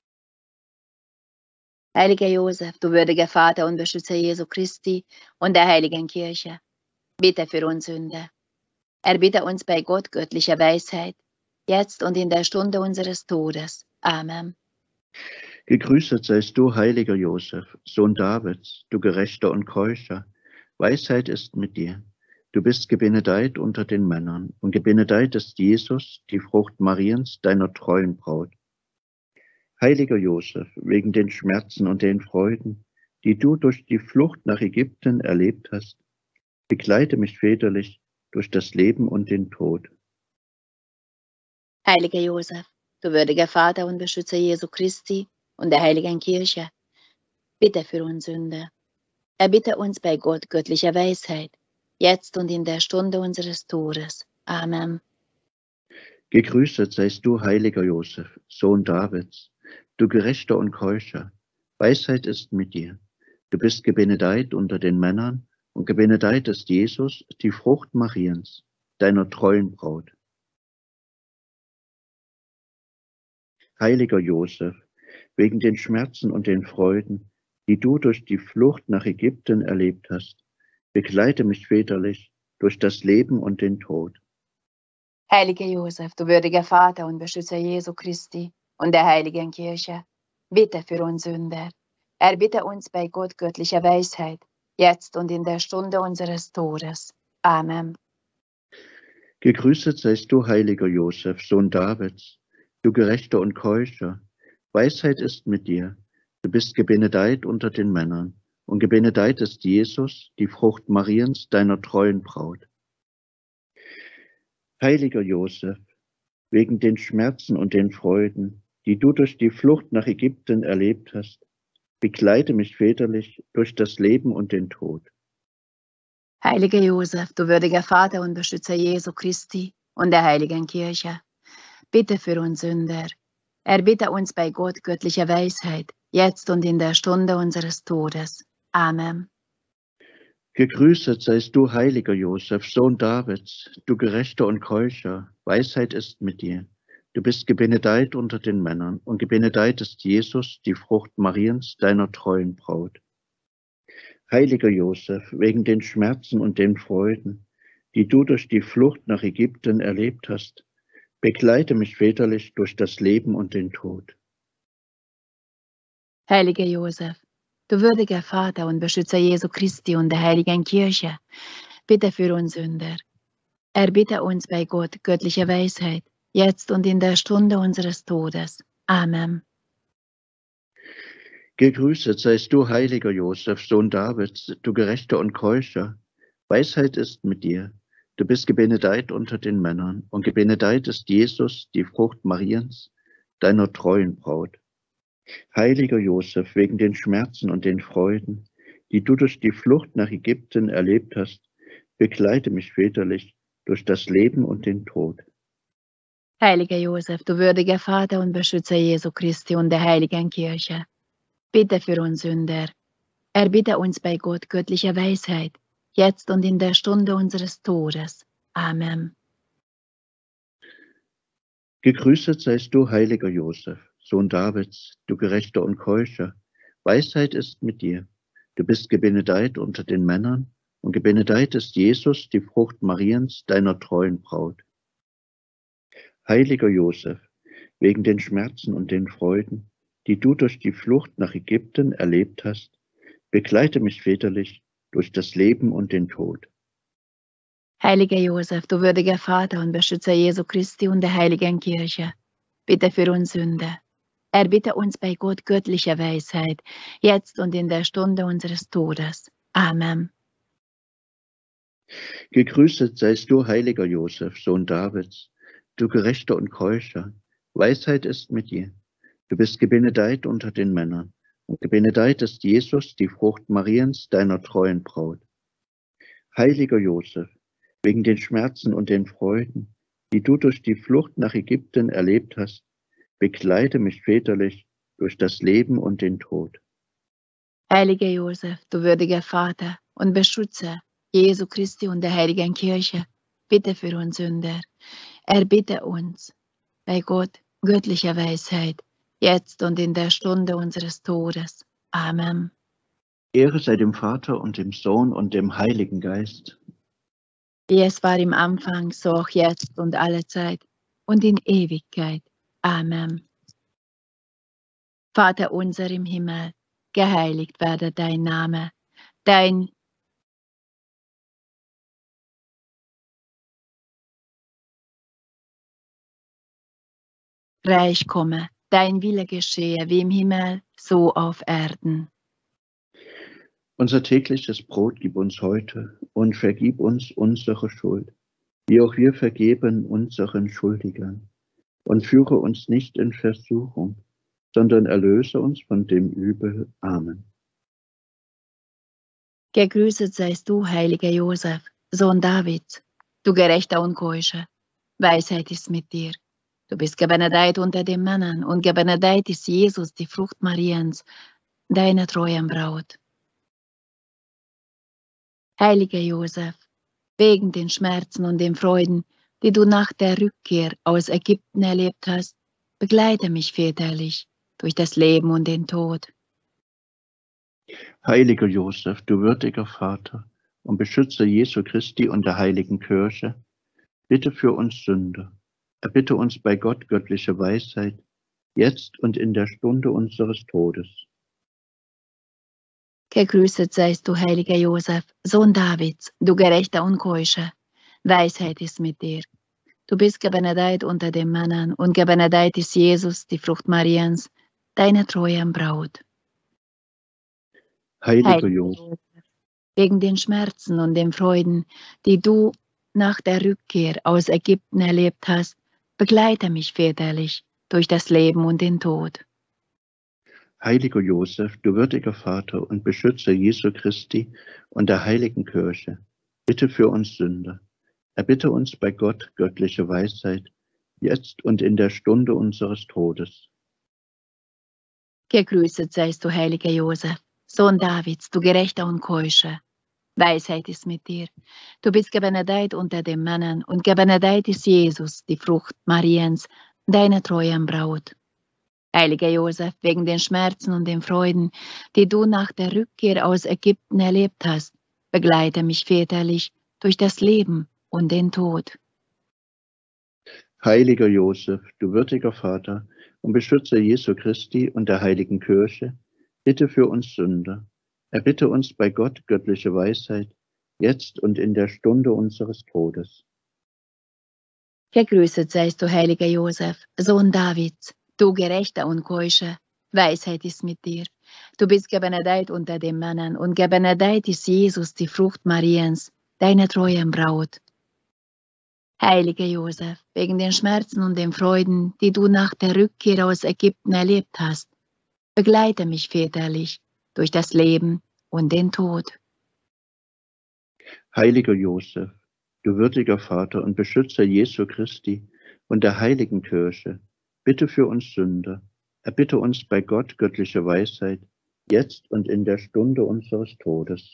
Heiliger Josef, du würdiger Vater und Beschützer Jesu Christi und der heiligen Kirche, bitte für uns Sünder. Erbitte uns bei Gott göttliche Weisheit, jetzt und in der Stunde unseres Todes. Amen. Gegrüßet seist du, heiliger Josef, Sohn Davids, du Gerechter und Keuscher. Weisheit ist mit dir. Du bist gebenedeit unter den Männern, und gebenedeit ist Jesus, die Frucht Mariens, deiner treuen Braut. Heiliger Josef, wegen den Schmerzen und den Freuden, die du durch die Flucht nach Ägypten erlebt hast, begleite mich väterlich durch das Leben und den Tod. Heiliger Josef, du würdiger Vater und Beschützer Jesu Christi und der heiligen Kirche, bitte für uns Sünder. Erbitte uns bei Gott göttlicher Weisheit, jetzt und in der Stunde unseres Todes. Amen. Gegrüßet seist du, heiliger Josef, Sohn Davids, du Gerechter und Keuscher. Weisheit ist mit dir. Du bist gebenedeit unter den Männern, und gebenedeit ist Jesus, die Frucht Mariens, deiner treuen Braut. Heiliger Josef, wegen den Schmerzen und den Freuden, die du durch die Flucht nach Ägypten erlebt hast, begleite mich väterlich durch das Leben und den Tod. Heiliger Josef, du würdiger Vater und Beschützer Jesu Christi und der heiligen Kirche, bitte für uns Sünder. Erbitte uns bei Gott göttlicher Weisheit, jetzt und in der Stunde unseres Todes. Amen. Gegrüßet seist du, heiliger Josef, Sohn Davids, du Gerechter und Keuscher. Weisheit ist mit dir. Du bist gebenedeit unter den Männern, und gebenedeit ist Jesus, die Frucht Mariens, deiner treuen Braut. Heiliger Josef, wegen den Schmerzen und den Freuden, die du durch die Flucht nach Ägypten erlebt hast, begleite mich väterlich durch das Leben und den Tod. Heiliger Josef, du würdiger Vater und Beschützer Jesu Christi und der heiligen Kirche, bitte für uns Sünder. Erbitte uns bei Gott göttlicher Weisheit, jetzt und in der Stunde unseres Todes. Amen. Gegrüßet seist du, heiliger Josef, Sohn Davids, du Gerechter und Keuscher. Weisheit ist mit dir. Du bist gebenedeit unter den Männern, und gebenedeit ist Jesus, die Frucht Mariens, deiner treuen Braut. Heiliger Josef, wegen den Schmerzen und den Freuden, die du durch die Flucht nach Ägypten erlebt hast, begleite mich väterlich durch das Leben und den Tod. Heiliger Josef, du würdiger Vater und Beschützer Jesu Christi und der heiligen Kirche, bitte für uns Sünder. Erbitte uns bei Gott göttlicher Weisheit, jetzt und in der Stunde unseres Todes. Amen. Gegrüßet seist du, heiliger Josef, Sohn Davids, du Gerechter und Keuscher. Weisheit ist mit dir. Du bist gebenedeit unter den Männern, und gebenedeit ist Jesus, die Frucht Mariens, deiner treuen Braut. Heiliger Josef, wegen den Schmerzen und den Freuden, die du durch die Flucht nach Ägypten erlebt hast, begleite mich väterlich durch das Leben und den Tod. Heiliger Josef, du würdiger Vater und Beschützer Jesu Christi und der heiligen Kirche, bitte für uns Sünder. Erbitte uns bei Gott göttlicher Weisheit, jetzt und in der Stunde unseres Todes. Amen. Gegrüßet seist du, heiliger Josef, Sohn Davids, du Gerechter und Keuscher. Weisheit ist mit dir. Du bist gebenedeit unter den Männern, und gebenedeit ist Jesus, die Frucht Mariens, deiner treuen Braut. Heiliger Josef, wegen den Schmerzen und den Freuden, die du durch die Flucht nach Ägypten erlebt hast, begleite mich väterlich durch das Leben und den Tod. Heiliger Josef, du würdiger Vater und Beschützer Jesu Christi und der heiligen Kirche, bitte für uns Sünder. Erbitte uns bei Gott göttlicher Weisheit, jetzt und in der Stunde unseres Todes. Amen. Gegrüßet seist du, heiliger Josef, Sohn Davids, du Gerechter und Keuscher. Weisheit ist mit dir. Du bist gebenedeit unter den Männern, und gebenedeit ist Jesus, die Frucht Mariens, deiner treuen Braut. Heiliger Josef, wegen den Schmerzen und den Freuden, die du durch die Flucht nach Ägypten erlebt hast, begleite mich väterlich durch das Leben und den Tod. Heiliger Josef, du würdiger Vater und Beschützer Jesu Christi und der heiligen Kirche, bitte für uns Sünder. Erbitte uns bei Gott göttlicher Weisheit, jetzt und in der Stunde unseres Todes. Amen. Ehre sei dem Vater und dem Sohn und dem Heiligen Geist. Wie es war im Anfang, so auch jetzt und alle Zeit und in Ewigkeit. Amen. Vater unser im Himmel, geheiligt werde dein Name, dein Reich komme, dein Wille geschehe wie im Himmel, so auf Erden. Unser tägliches Brot gib uns heute und vergib uns unsere Schuld, wie auch wir vergeben unseren Schuldigern. Und führe uns nicht in Versuchung, sondern erlöse uns von dem Übel. Amen. Gegrüßet seist du, heiliger Josef, Sohn Davids, du gerechter und keuscher, Weisheit ist mit dir. Du bist gebenedeit unter den Männern und gebenedeit ist Jesus, die Frucht Mariens, deine treuen Braut. Heiliger Josef, wegen den Schmerzen und den Freuden, die du nach der Rückkehr aus Ägypten erlebt hast, begleite mich väterlich durch das Leben und den Tod. Heiliger Josef, du würdiger Vater und Beschützer Jesu Christi und der heiligen Kirche, bitte für uns Sünder, erbitte uns bei Gott göttliche Weisheit, jetzt und in der Stunde unseres Todes. Gegrüßet seist du, heiliger Josef, Sohn Davids, du gerechter und keuscher, Weisheit ist mit dir. Du bist gebenedeit unter den Männern und gebenedeit ist Jesus, die Frucht Mariens, deine treuen Braut. Heiliger Heiliger Josef, Josef, wegen den Schmerzen und den Freuden, die du nach der Rückkehr aus Ägypten erlebt hast, begleite mich väterlich durch das Leben und den Tod. Heiliger Josef, du würdiger Vater und Beschützer Jesu Christi und der heiligen Kirche, bitte für uns Sünder, erbitte uns bei Gott göttliche Weisheit, jetzt und in der Stunde unseres Todes. Gegrüßet seist du, heiliger Josef, Sohn Davids, du gerechter und keuscher, Weisheit ist mit dir. Du bist gebenedeit unter den Männern und gebenedeit ist Jesus, die Frucht Mariens, deine treuen Braut. Heiliger Josef, wegen den Schmerzen und den Freuden, die du nach der Rückkehr aus Ägypten erlebt hast, begleite mich väterlich durch das Leben und den Tod. Heiliger Josef, du würdiger Vater und Beschützer Jesu Christi und der heiligen Kirche, bitte für uns Sünder, erbitte uns bei Gott göttliche Weisheit, jetzt und in der Stunde unseres Todes. Gegrüßet seist du, heiliger Josef, Sohn Davids, du gerechter und keuscher, Weisheit ist mit dir. Du bist gebenedeit unter den Männern und gebenedeit ist Jesus, die Frucht Mariens, deine treuen Braut. Heiliger Josef, wegen den Schmerzen und den Freuden, die du nach der Rückkehr aus Ägypten erlebt hast, begleite mich väterlich durch das Leben und den Tod. Heiliger Josef, du würdiger Vater und Beschützer Jesu Christi und der heiligen Kirche, bitte für uns Sünder, erbitte uns bei Gott göttliche Weisheit, jetzt und in der Stunde unseres Todes.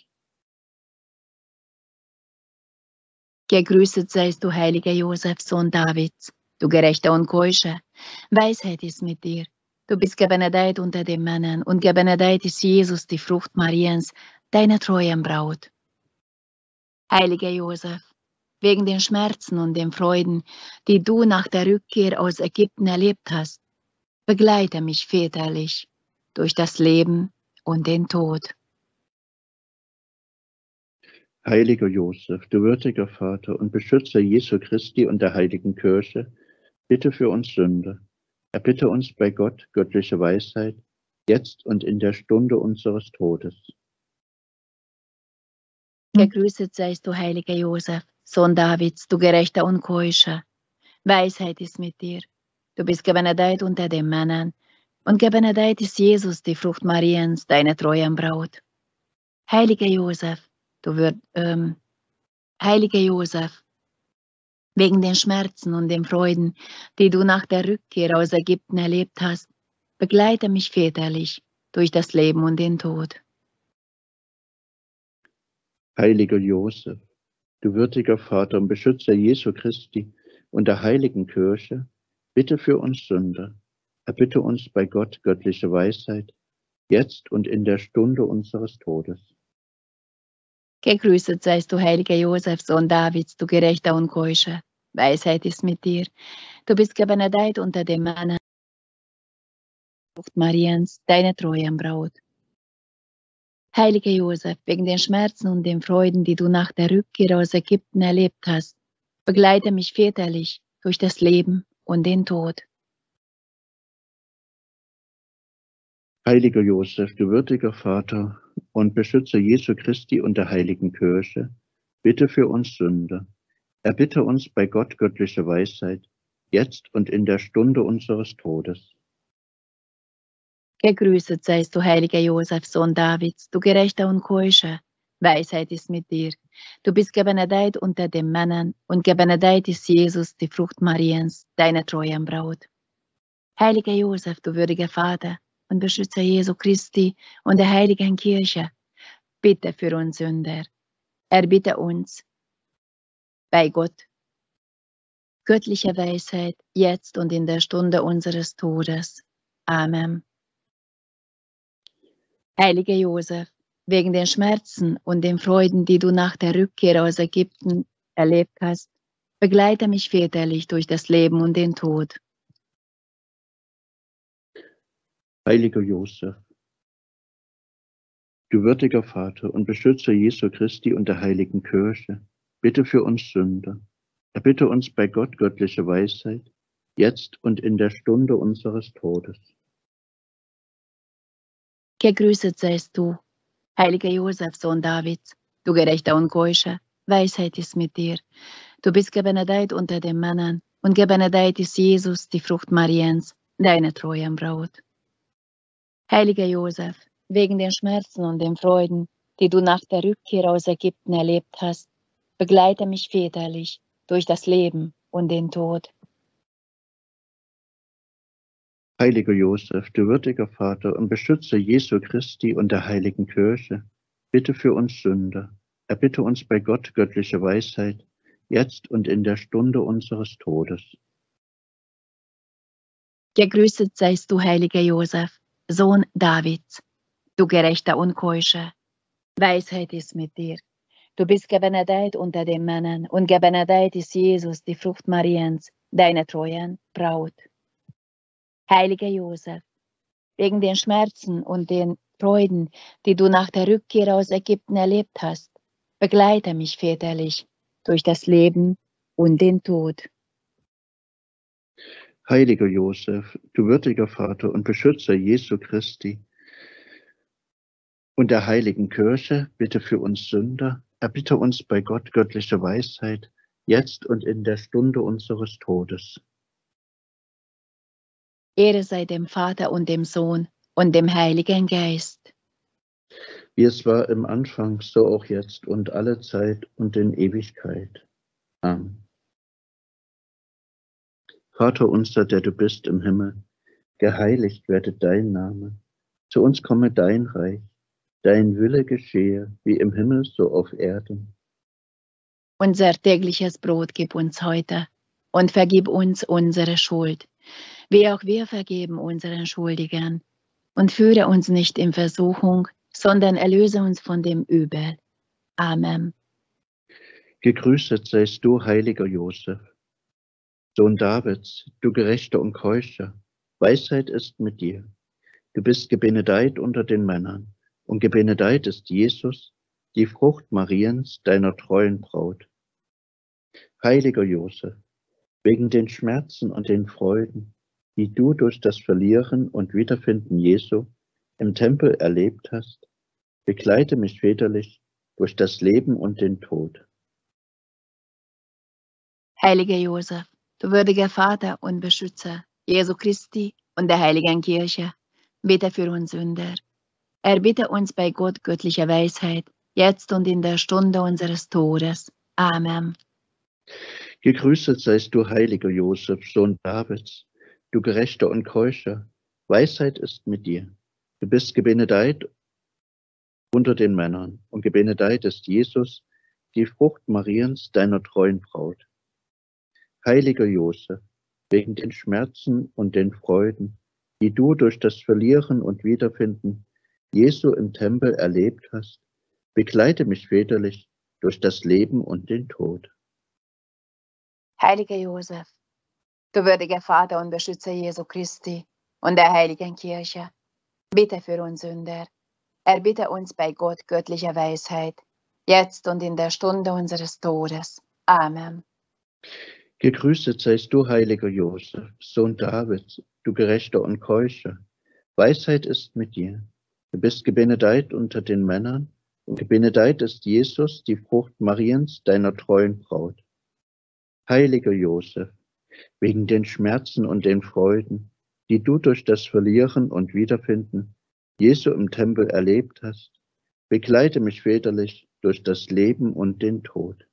Gegrüßet seist du, heiliger Josef, Sohn Davids, du gerechter und keuscher, Weisheit ist mit dir. Du bist gebenedeit unter den Männern und gebenedeit ist Jesus, die Frucht Mariens, deine treuen Braut. Heiliger Josef, wegen den Schmerzen und den Freuden, die du nach der Rückkehr aus Ägypten erlebt hast, begleite mich väterlich durch das Leben und den Tod. Heiliger Josef, du würdiger Vater und Beschützer Jesu Christi und der heiligen Kirche, bitte für uns Sünder, erbitte uns bei Gott göttliche Weisheit, jetzt und in der Stunde unseres Todes. Gegrüßet seist du, heiliger Josef, Sohn Davids, du gerechter und keuscher, Weisheit ist mit dir. Du bist gebenedeit unter den Männern und gebenedeit ist Jesus, die Frucht Mariens, deine treuen Braut. Heiliger Josef, du würd, ähm, heiliger Josef, wegen den Schmerzen und den Freuden, die du nach der Rückkehr aus Ägypten erlebt hast, begleite mich väterlich durch das Leben und den Tod. Heiliger Josef, du würdiger Vater und Beschützer Jesu Christi und der heiligen Kirche, bitte für uns Sünder, erbitte uns bei Gott göttliche Weisheit, jetzt und in der Stunde unseres Todes. Gegrüßet seist du, heiliger Josef, Sohn Davids, du gerechter und keuscher, Weisheit ist mit dir. Du bist gebenedeit unter den Männern, Frucht Mariens, deine treuen Braut. Heiliger Josef, wegen den Schmerzen und den Freuden, die du nach der Rückkehr aus Ägypten erlebt hast, begleite mich väterlich durch das Leben und den Tod. Heiliger Josef, du würdiger Vater und Beschützer Jesu Christi und der heiligen Kirche, bitte für uns Sünder, erbitte uns bei Gott göttliche Weisheit, jetzt und in der Stunde unseres Todes. Gegrüßet seist du, heiliger Josef, Sohn Davids, du Gerechter und Keuscher. Weisheit ist mit dir. Du bist gebenedeit unter den Männern, und gebenedeit ist Jesus, die Frucht Mariens, deine treuen Braut. Heiliger Josef, du würdiger Vater und Beschützer Jesu Christi und der heiligen Kirche, bitte für uns Sünder. Erbitte uns bei Gott göttliche Weisheit, jetzt und in der Stunde unseres Todes. Amen. Heiliger Josef, wegen den Schmerzen und den Freuden, die du nach der Rückkehr aus Ägypten erlebt hast, begleite mich väterlich durch das Leben und den Tod. Heiliger Josef, du würdiger Vater und Beschützer Jesu Christi und der heiligen Kirche, bitte für uns Sünder. Erbitte uns bei Gott göttliche Weisheit, jetzt und in der Stunde unseres Todes. Gegrüßet seist du, heiliger Josef, Sohn Davids, du Gerechter und Keuscher, Weisheit ist mit dir. Du bist gebenedeit unter den Männern, und gebenedeit ist Jesus, die Frucht Mariens, deine treuen Braut. Heiliger Josef, wegen den Schmerzen und den Freuden, die du nach der Rückkehr aus Ägypten erlebt hast, begleite mich väterlich durch das Leben und den Tod. Heiliger Josef, du würdiger Vater und Beschützer Jesu Christi und der heiligen Kirche, bitte für uns Sünder. Erbitte uns bei Gott göttliche Weisheit, jetzt und in der Stunde unseres Todes. Gegrüßet seist du, heiliger Josef, Sohn Davids, du Gerechter und Keuscher. Weisheit ist mit dir. Du bist gebenedeit unter den Männern, und gebenedeit ist Jesus, die Frucht Mariens, deine treuen Braut. Heiliger Josef, wegen den Schmerzen und den Freuden, die du nach der Rückkehr aus Ägypten erlebt hast, begleite mich väterlich durch das Leben und den Tod. Heiliger Josef, du würdiger Vater und Beschützer Jesu Christi und der heiligen Kirche, bitte für uns Sünder, erbitte uns bei Gott göttliche Weisheit, jetzt und in der Stunde unseres Todes. Ehre sei dem Vater und dem Sohn und dem Heiligen Geist. Wie es war im Anfang, so auch jetzt und alle Zeit und in Ewigkeit. Amen. Vater unser, der du bist im Himmel, geheiligt werde dein Name. Zu uns komme dein Reich. Dein Wille geschehe, wie im Himmel, so auf Erden. Unser tägliches Brot gib uns heute und vergib uns unsere Schuld, wie auch wir vergeben unseren Schuldigern. Und führe uns nicht in Versuchung, sondern erlöse uns von dem Übel. Amen. Gegrüßet seist du, heiliger Josef, Sohn Davids, du Gerechter und Keuscher. Weisheit ist mit dir. Du bist gebenedeit unter den Männern, und gebenedeit ist Jesus, die Frucht Mariens, deiner treuen Braut. Heiliger Josef, wegen den Schmerzen und den Freuden, die du durch das Verlieren und Wiederfinden Jesu im Tempel erlebt hast, begleite mich väterlich durch das Leben und den Tod. Heiliger Josef, du würdiger Vater und Beschützer Jesu Christi und der heiligen Kirche, bitte für uns Sünder. Erbitte uns bei Gott göttliche Weisheit, jetzt und in der Stunde unseres Todes. Amen. Gegrüßet seist du, heiliger Josef, Sohn Davids, du Gerechter und Keuscher. Weisheit ist mit dir. Du bist gebenedeit unter den Männern, und gebenedeit ist Jesus, die Frucht Mariens, deiner treuen Braut. Heiliger Josef, wegen den Schmerzen und den Freuden, die du durch das Verlieren und Wiederfinden Jesu im Tempel erlebt hast, begleite mich väterlich durch das Leben und den Tod. Heiliger Josef, du würdiger Vater und Beschützer Jesu Christi und der heiligen Kirche, bitte für uns Sünder. Erbitte uns bei Gott göttliche Weisheit, jetzt und in der Stunde unseres Todes. Amen. Gegrüßet seist du, heiliger Josef, Sohn Davids, du Gerechter und Keuscher. Weisheit ist mit dir. Du bist gebenedeit unter den Männern, und gebenedeit ist Jesus, die Frucht Mariens, deiner treuen Braut. Heiliger Josef, wegen den Schmerzen und den Freuden, die du durch das Verlieren und Wiederfinden Jesu im Tempel erlebt hast, begleite mich väterlich durch das Leben und den Tod.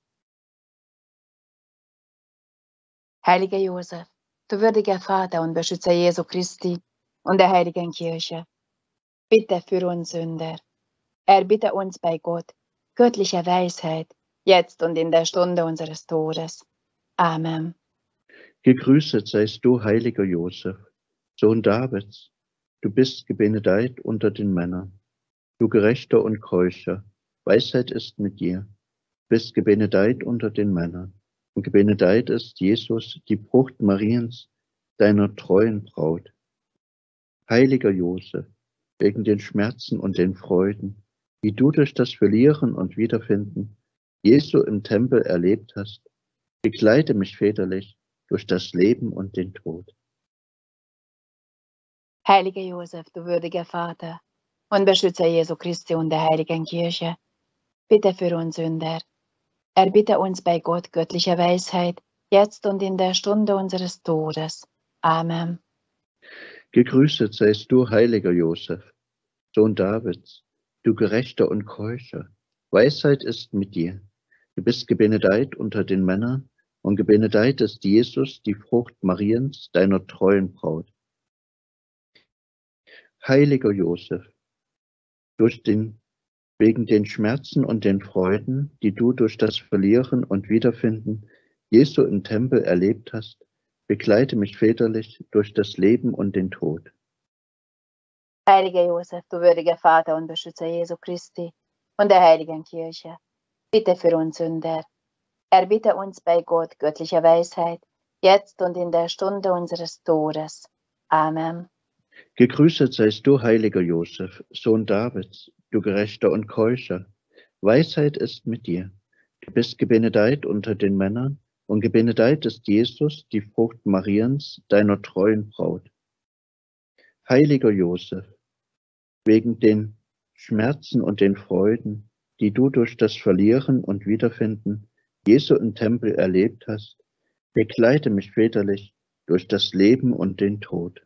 Heiliger Josef, du würdiger Vater und Beschützer Jesu Christi und der heiligen Kirche, bitte für uns Sünder, erbitte uns bei Gott göttliche Weisheit, jetzt und in der Stunde unseres Todes. Amen. Gegrüßet seist du, heiliger Josef, Sohn Davids, du bist gebenedeit unter den Männern. Du Gerechter und Keuscher, Weisheit ist mit dir, du bist gebenedeit unter den Männern. Und gebenedeit ist Jesus, die Frucht Mariens, deiner treuen Braut. Heiliger Josef, wegen den Schmerzen und den Freuden, die du durch das Verlieren und Wiederfinden Jesu im Tempel erlebt hast, begleite mich väterlich durch das Leben und den Tod. Heiliger Josef, du würdiger Vater und Beschützer Jesu Christi und der heiligen Kirche, bitte für uns Sünder, erbitte uns bei Gott göttliche Weisheit, jetzt und in der Stunde unseres Todes. Amen. Gegrüßet seist du, heiliger Josef, Sohn Davids, du Gerechter und Keuscher, Weisheit ist mit dir. Du bist gebenedeit unter den Männern, und gebenedeit ist Jesus, die Frucht Mariens, deiner treuen Braut. Heiliger Josef, durch den, wegen den Schmerzen und den Freuden, die du durch das Verlieren und Wiederfinden Jesu im Tempel erlebt hast, begleite mich väterlich durch das Leben und den Tod. Heiliger Josef, du würdiger Vater und Beschützer Jesu Christi und der heiligen Kirche, bitte für uns Sünder, erbitte uns bei Gott göttliche Weisheit, jetzt und in der Stunde unseres Todes. Amen. Gegrüßet seist du, heiliger Josef, Sohn Davids, du Gerechter und Keuscher, Weisheit ist mit dir. Du bist gebenedeit unter den Männern, und gebenedeit ist Jesus, die Frucht Mariens, deiner treuen Braut. Heiliger Josef, wegen den Schmerzen und den Freuden, die du durch das Verlieren und Wiederfinden Jesu im Tempel erlebt hast, begleite mich väterlich durch das Leben und den Tod.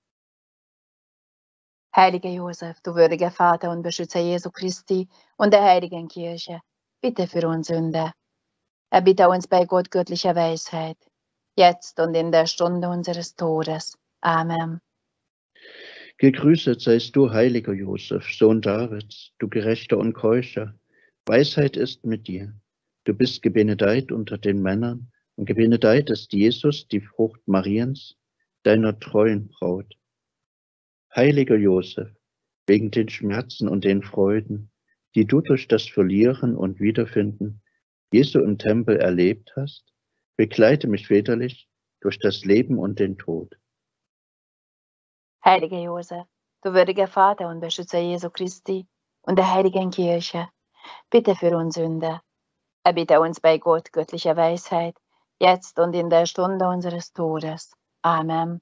Heiliger Josef, du würdiger Vater und Beschützer Jesu Christi und der heiligen Kirche, bitte für uns Sünder, erbitte uns bei Gott göttliche Weisheit, jetzt und in der Stunde unseres Todes. Amen. Gegrüßet seist du, heiliger Josef, Sohn Davids, du Gerechter und Keuscher, Weisheit ist mit dir. Du bist gebenedeit unter den Männern, und gebenedeit ist Jesus, die Frucht Mariens, deiner treuen Braut. Heiliger Josef, wegen den Schmerzen und den Freuden, die du durch das Verlieren und Wiederfinden Jesu im Tempel erlebt hast, begleite mich väterlich durch das Leben und den Tod. Heiliger Josef, du würdiger Vater und Beschützer Jesu Christi und der heiligen Kirche, bitte für uns Sünder, erbitte uns bei Gott göttliche Weisheit, jetzt und in der Stunde unseres Todes. Amen.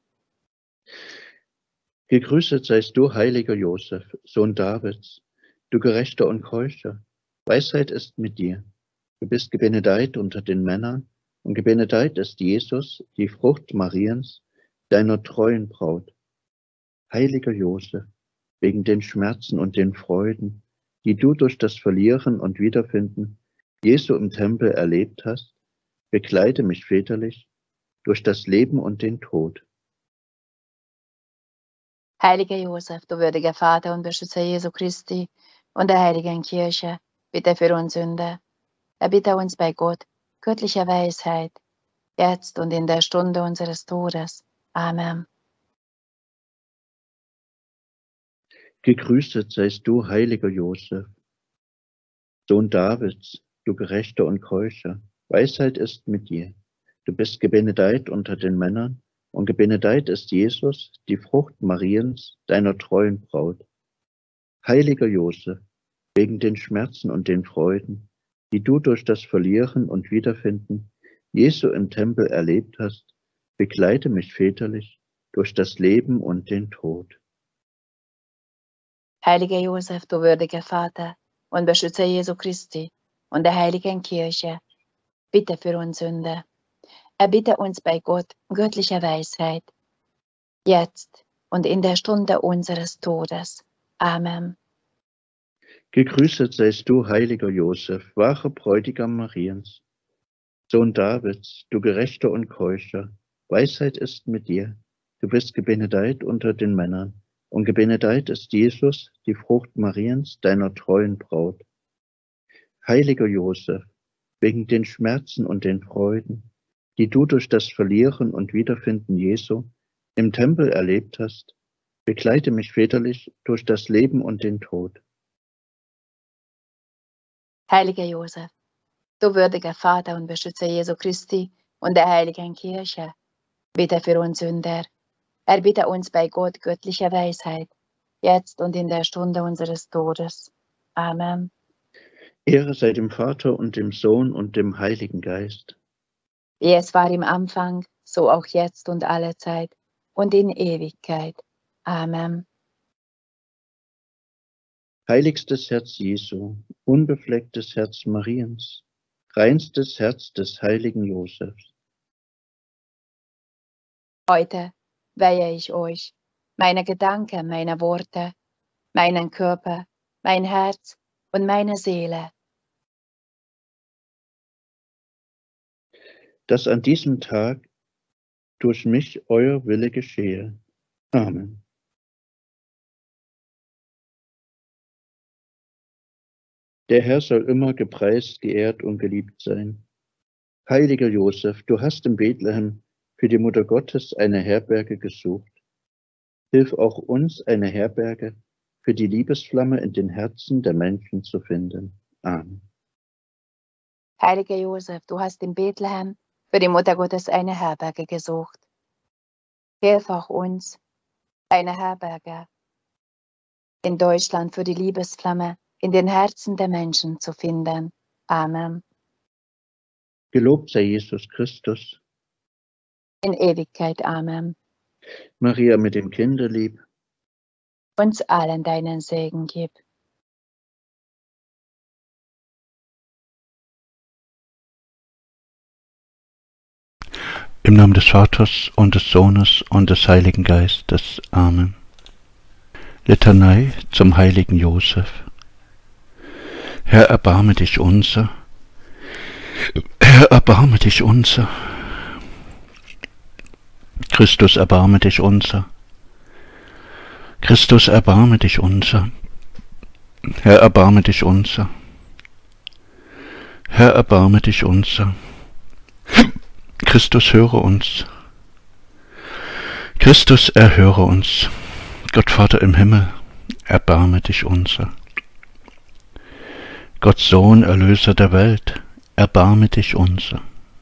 Gegrüßet seist du, heiliger Josef, Sohn Davids, du Gerechter und Keuscher, Weisheit ist mit dir. Du bist gebenedeit unter den Männern, und gebenedeit ist Jesus, die Frucht Mariens, deiner treuen Braut. Heiliger Josef, wegen den Schmerzen und den Freuden, die du durch das Verlieren und Wiederfinden Jesu im Tempel erlebt hast, begleite mich väterlich durch das Leben und den Tod. Heiliger Josef, du würdiger Vater und Beschützer Jesu Christi und der heiligen Kirche, bitte für uns Sünder, erbitte uns bei Gott göttliche Weisheit, jetzt und in der Stunde unseres Todes. Amen. Gegrüßet seist du, heiliger Josef, Sohn Davids, du Gerechter und Keuscher, Weisheit ist mit dir. Du bist gebenedeit unter den Männern, und gebenedeit ist Jesus, die Frucht Mariens, deiner treuen Braut. Heiliger Josef, wegen den Schmerzen und den Freuden, die du durch das Verlieren und Wiederfinden Jesu im Tempel erlebt hast, begleite mich väterlich durch das Leben und den Tod. Heiliger Josef, du würdiger Vater und Beschützer Jesu Christi und der heiligen Kirche, bitte für uns Sünder, erbitte uns bei Gott göttliche Weisheit, jetzt und in der Stunde unseres Todes. Amen. Gegrüßet seist du, heiliger Josef, wahrer Bräutigam Mariens, Sohn Davids, du Gerechter und Keuscher, Weisheit ist mit dir, du bist gebenedeit unter den Männern, und gebenedeit ist Jesus, die Frucht Mariens, deiner treuen Braut. Heiliger Josef, wegen den Schmerzen und den Freuden, die du durch das Verlieren und Wiederfinden Jesu im Tempel erlebt hast, begleite mich väterlich durch das Leben und den Tod. Heiliger Josef, du würdiger Vater und Beschützer Jesu Christi und der heiligen Kirche, bitte für uns Sünder, erbitte uns bei Gott göttlicher Weisheit, jetzt und in der Stunde unseres Todes. Amen. Ehre sei dem Vater und dem Sohn und dem Heiligen Geist. Wie es war im Anfang, so auch jetzt und alle Zeit und in Ewigkeit. Amen. Heiligstes Herz Jesu, unbeflecktes Herz Mariens, reinstes Herz des heiligen Josefs. Heute weihe ich euch, meine Gedanken, meine Worte, meinen Körper, mein Herz und meine Seele. Dass an diesem Tag durch mich euer Wille geschehe. Amen. Der Herr soll immer gepreist, geehrt und geliebt sein. Heiliger Josef, du hast in Bethlehem für die Mutter Gottes eine Herberge gesucht. Hilf auch uns, eine Herberge für die Liebesflamme in den Herzen der Menschen zu finden. Amen. Heiliger Josef, du hast in Bethlehem für die Mutter Gottes eine Herberge gesucht. Hilf auch uns, eine Herberge in Deutschland für die Liebesflamme in den Herzen der Menschen zu finden. Amen. Gelobt sei Jesus Christus. In Ewigkeit. Amen. Maria mit dem Kinderlieb. Uns allen deinen Segen gib. Im Namen des Vaters und des Sohnes und des Heiligen Geistes. Amen. Litanei zum heiligen Josef. Herr, erbarme dich unser. Herr, erbarme dich unser. Christus, erbarme dich unser. Christus, erbarme dich unser. Herr, erbarme dich unser. Herr, erbarme dich unser. Christus, höre uns. Christus, erhöre uns. Gott Vater im Himmel, erbarme dich unser. Gott Sohn, Erlöser der Welt, erbarme dich unser.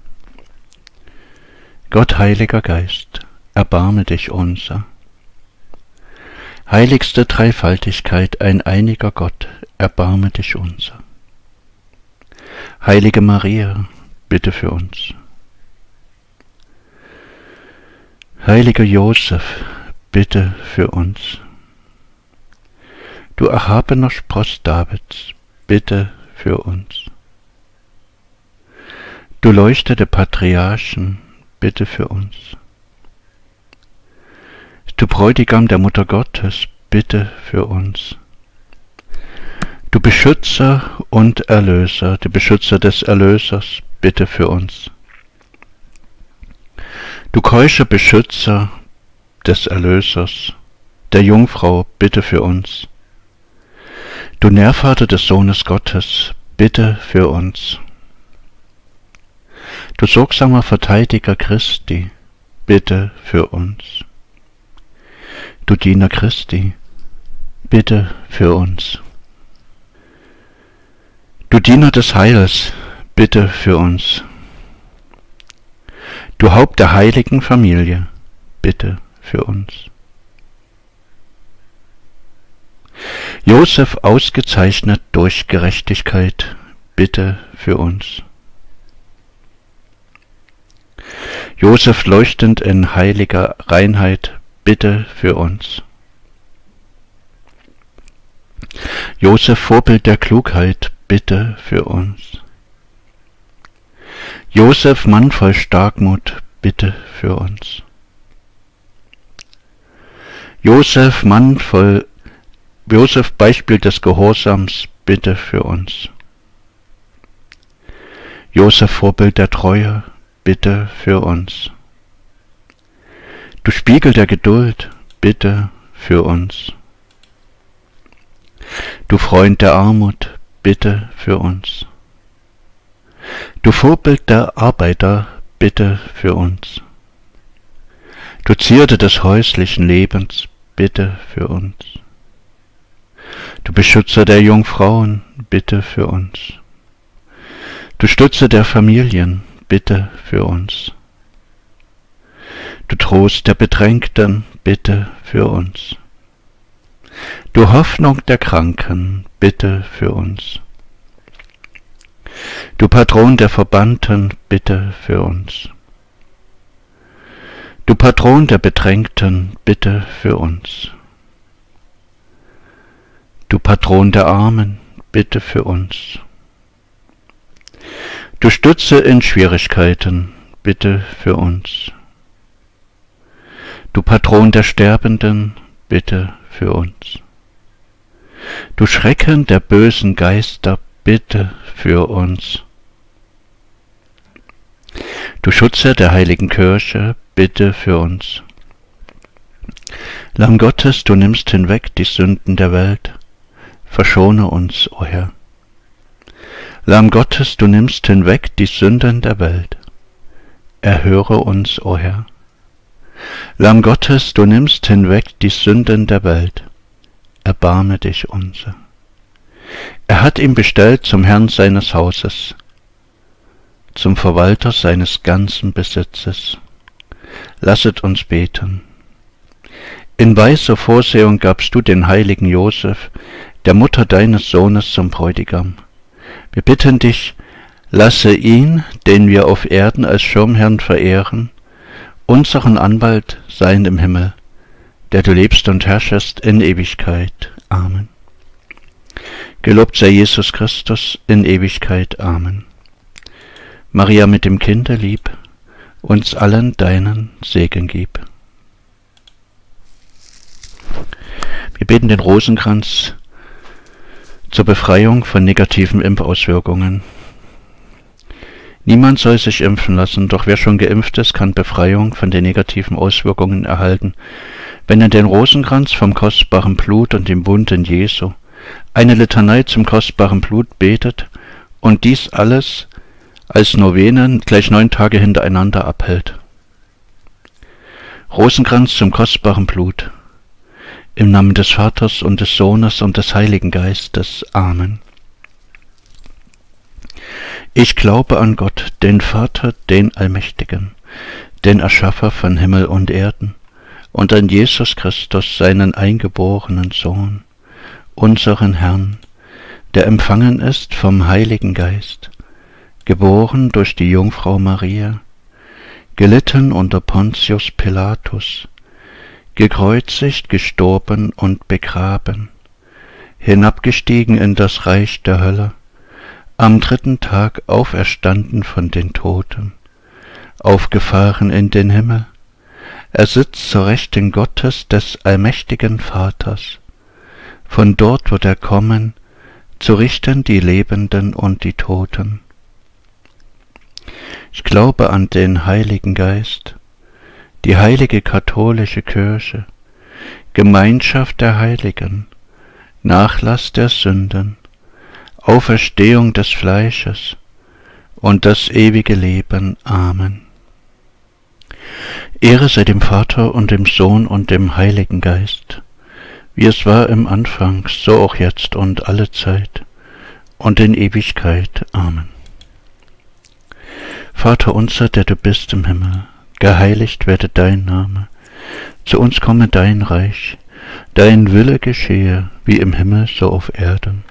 Gott Heiliger Geist, erbarme dich unser. Heiligste Dreifaltigkeit, ein einiger Gott, erbarme dich unser. Heilige Maria, bitte für uns. Heiliger Josef, bitte für uns. Du erhabener Spross Davids, bitte für uns. Du Leuchte der Patriarchen, bitte für uns. Du Bräutigam der Mutter Gottes, bitte für uns. Du Beschützer und Erlöser, der Beschützer des Erlösers, bitte für uns. Du keuscher Beschützer des Erlösers, der Jungfrau, bitte für uns. Du Nährvater des Sohnes Gottes, bitte für uns. Du sorgsamer Verteidiger Christi, bitte für uns. Du Diener Christi, bitte für uns. Du Diener des Heils, bitte für uns. Du Haupt der heiligen Familie, bitte für uns. Josef ausgezeichnet durch Gerechtigkeit, bitte für uns. Josef leuchtend in heiliger Reinheit, bitte für uns. Josef Vorbild der Klugheit, bitte für uns. Josef Mann voll Starkmut, bitte für uns. Josef, Mann voll, Josef, Beispiel des Gehorsams, bitte für uns. Josef, Vorbild der Treue, bitte für uns. Du Spiegel der Geduld, bitte für uns. Du Freund der Armut, bitte für uns. Du Vorbild der Arbeiter, bitte für uns. Du Zierde des häuslichen Lebens, bitte für uns. Du Beschützer der Jungfrauen, bitte für uns. Du Stütze der Familien, bitte für uns. Du Trost der Bedrängten, bitte für uns. Du Hoffnung der Kranken, bitte für uns. Du Patron der Verbannten, bitte für uns. Du Patron der Bedrängten, bitte für uns. Du Patron der Armen, bitte für uns. Du Stütze in Schwierigkeiten, bitte für uns. Du Patron der Sterbenden, bitte für uns. Du Schrecken der bösen Geister, bitte für uns. Du Schütze der heiligen Kirche, bitte für uns. Lamm Gottes, du nimmst hinweg die Sünden der Welt, verschone uns, o Herr. Lamm Gottes, du nimmst hinweg die Sünden der Welt, erhöre uns, o Herr. Lamm Gottes, du nimmst hinweg die Sünden der Welt, erbarme dich unser. Er hat ihn bestellt zum Herrn seines Hauses, zum Verwalter seines ganzen Besitzes. Lasset uns beten. In weiser Vorsehung gabst du den heiligen Josef, der Mutter deines Sohnes, zum Bräutigam. Wir bitten dich, lasse ihn, den wir auf Erden als Schirmherrn verehren, unseren Anwalt sein im Himmel, der du lebst und herrschest in Ewigkeit. Amen. Gelobt sei Jesus Christus in Ewigkeit. Amen. Maria mit dem Kinde lieb, uns allen deinen Segen gib. Wir beten den Rosenkranz zur Befreiung von negativen Impfauswirkungen. Niemand soll sich impfen lassen, doch wer schon geimpft ist, kann Befreiung von den negativen Auswirkungen erhalten, wenn er den Rosenkranz vom kostbaren Blut und dem Wunden Jesu, eine Litanei zum kostbaren Blut betet und dies alles als Novenen gleich neun Tage hintereinander abhält. Rosenkranz zum kostbaren Blut. Im Namen des Vaters und des Sohnes und des Heiligen Geistes. Amen. Ich glaube an Gott, den Vater, den Allmächtigen, den Erschaffer von Himmel und Erden, und an Jesus Christus, seinen eingeborenen Sohn, unseren Herrn, der empfangen ist vom Heiligen Geist, geboren durch die Jungfrau Maria, gelitten unter Pontius Pilatus, gekreuzigt, gestorben und begraben, hinabgestiegen in das Reich der Hölle, am dritten Tag auferstanden von den Toten, aufgefahren in den Himmel, er sitzt zur Rechten Gottes des allmächtigen Vaters, von dort wird er kommen, zu richten die Lebenden und die Toten. Ich glaube an den Heiligen Geist, die heilige katholische Kirche, Gemeinschaft der Heiligen, Nachlass der Sünden, Auferstehung des Fleisches und das ewige Leben. Amen. Ehre sei dem Vater und dem Sohn und dem Heiligen Geist, wie es war im Anfang, so auch jetzt und alle Zeit und in Ewigkeit. Amen. Vater unser, der du bist im Himmel, geheiligt werde dein Name, zu uns komme dein Reich, dein Wille geschehe, wie im Himmel so auf Erden.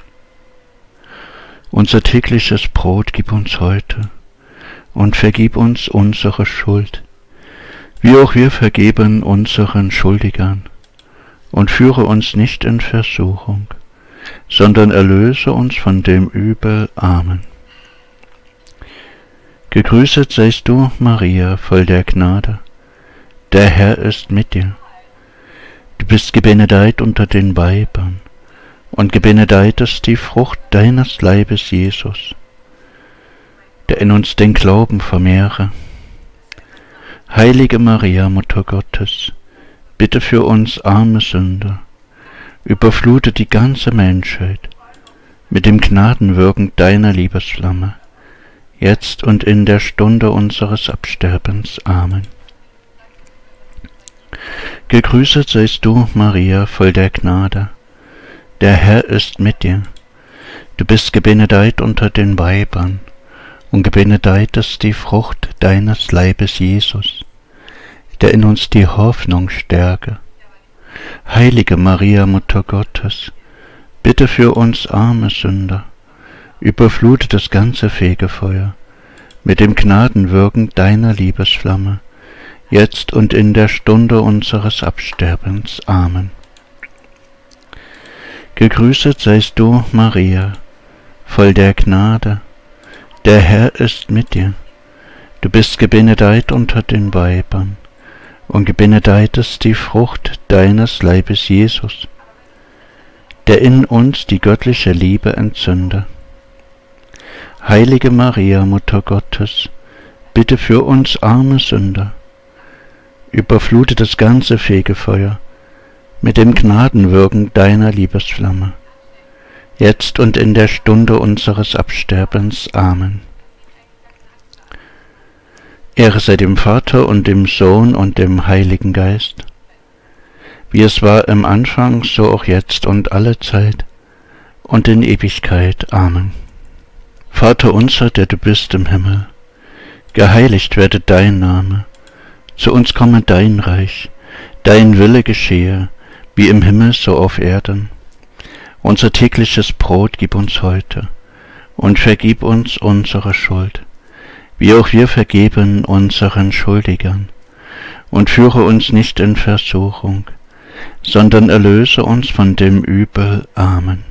Unser tägliches Brot gib uns heute und vergib uns unsere Schuld, wie auch wir vergeben unseren Schuldigern, und führe uns nicht in Versuchung, sondern erlöse uns von dem Übel. Amen. Gegrüßet seist du, Maria, voll der Gnade, der Herr ist mit dir. Du bist gebenedeit unter den Weibern, und gebenedeit ist die Frucht deines Leibes, Jesus, der in uns den Glauben vermehre. Heilige Maria, Mutter Gottes, bitte für uns arme Sünder, überflute die ganze Menschheit mit dem Gnadenwirken deiner Liebesflamme, jetzt und in der Stunde unseres Absterbens. Amen. Gegrüßet seist du, Maria, voll der Gnade. Der Herr ist mit dir. Du bist gebenedeit unter den Weibern, und gebenedeit ist die Frucht deines Leibes, Jesus, der in uns die Hoffnung stärke. Heilige Maria, Mutter Gottes, bitte für uns arme Sünder, überflute das ganze Fegefeuer mit dem Gnadenwirken deiner Liebesflamme, jetzt und in der Stunde unseres Absterbens. Amen. Gegrüßet seist du, Maria, voll der Gnade, der Herr ist mit dir. Du bist gebenedeit unter den Weibern, und gebenedeit ist die Frucht deines Leibes, Jesus, der in uns die göttliche Liebe entzünde. Heilige Maria, Mutter Gottes, bitte für uns arme Sünder, überflute das ganze Fegefeuer mit dem Gnadenwirken deiner Liebesflamme, jetzt und in der Stunde unseres Absterbens. Amen. Ehre sei dem Vater und dem Sohn und dem Heiligen Geist, wie es war im Anfang, so auch jetzt und alle Zeit und in Ewigkeit. Amen. Vater unser, der du bist im Himmel, geheiligt werde dein Name, zu uns komme dein Reich, dein Wille geschehe, wie im Himmel so auf Erden. Unser tägliches Brot gib uns heute, und vergib uns unsere Schuld, wie auch wir vergeben unseren Schuldigern. Und führe uns nicht in Versuchung, sondern erlöse uns von dem Übel. Amen.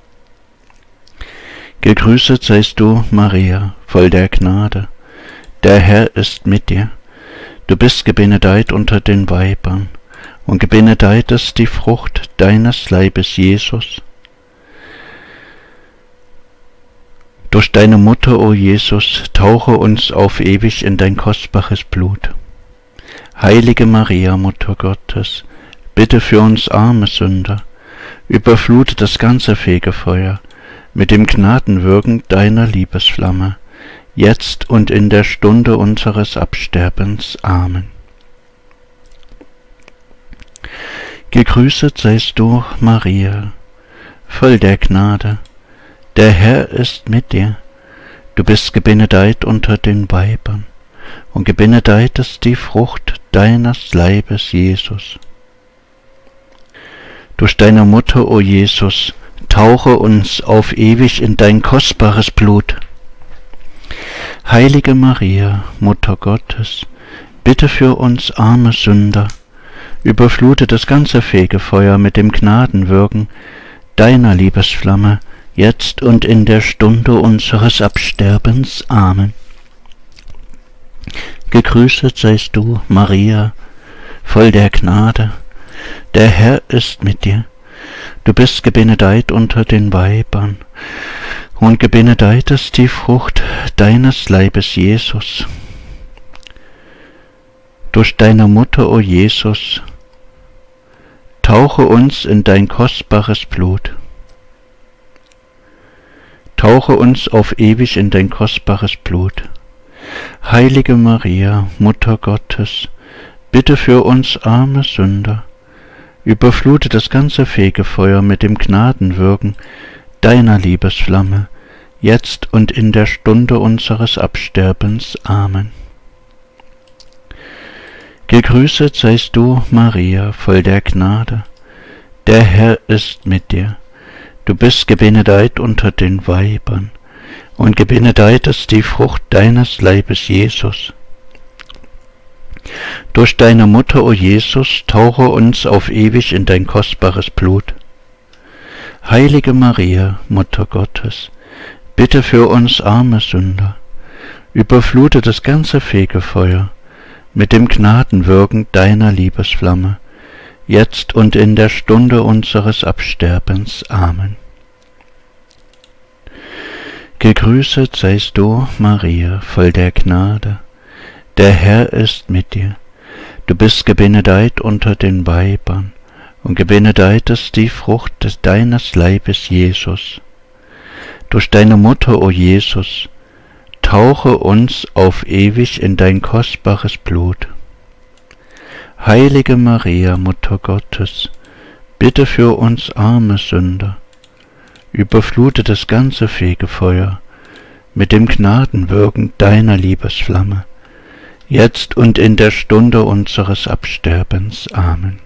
Gegrüßet seist du, Maria, voll der Gnade, der Herr ist mit dir. Du bist gebenedeit unter den Weibern, und gebenedeit ist die Frucht deines Leibes, Jesus. Durch deine Mutter, o Jesus, tauche uns auf ewig in dein kostbares Blut. Heilige Maria, Mutter Gottes, bitte für uns arme Sünder, überflute das ganze Fegefeuer mit dem Gnadenwirken deiner Liebesflamme, jetzt und in der Stunde unseres Absterbens. Amen. Gegrüßet seist du, Maria, voll der Gnade, der Herr ist mit dir. Du bist gebenedeit unter den Weibern, und gebenedeit ist die Frucht deines Leibes, Jesus. Durch deine Mutter, o Jesus, tauche uns auf ewig in dein kostbares Blut. Heilige Maria, Mutter Gottes, bitte für uns arme Sünder, überflute das ganze Fegefeuer mit dem Gnadenwirken deiner Liebesflamme, jetzt und in der Stunde unseres Absterbens. Amen. Gegrüßet seist du, Maria, voll der Gnade, der Herr ist mit dir. Du bist gebenedeit unter den Weibern, und gebenedeit ist die Frucht deines Leibes, Jesus. Durch deine Mutter, o Jesus, tauche uns in dein kostbares Blut. Tauche uns auf ewig in dein kostbares Blut. Heilige Maria, Mutter Gottes, bitte für uns arme Sünder, überflute das ganze Fegefeuer mit dem Gnadenwirken deiner Liebesflamme, jetzt und in der Stunde unseres Absterbens. Amen. Gegrüßet seist du, Maria, voll der Gnade, der Herr ist mit dir. Du bist gebenedeit unter den Weibern, und gebenedeit ist die Frucht deines Leibes, Jesus. Durch deine Mutter, o Jesus, tauche uns auf ewig in dein kostbares Blut. Heilige Maria, Mutter Gottes, bitte für uns arme Sünder, überflute das ganze Fegefeuer mit dem Gnadenwirken deiner Liebesflamme, jetzt und in der Stunde unseres Absterbens. Amen. Gegrüßet seist du, Maria, voll der Gnade. Der Herr ist mit dir. Du bist gebenedeit unter den Weibern, und gebenedeit ist die Frucht des deines Leibes, Jesus. Durch deine Mutter, o Jesus, tauche uns auf ewig in dein kostbares Blut. Heilige Maria, Mutter Gottes, bitte für uns arme Sünder, überflute das ganze Fegefeuer mit dem Gnadenwirken deiner Liebesflamme, jetzt und in der Stunde unseres Absterbens. Amen.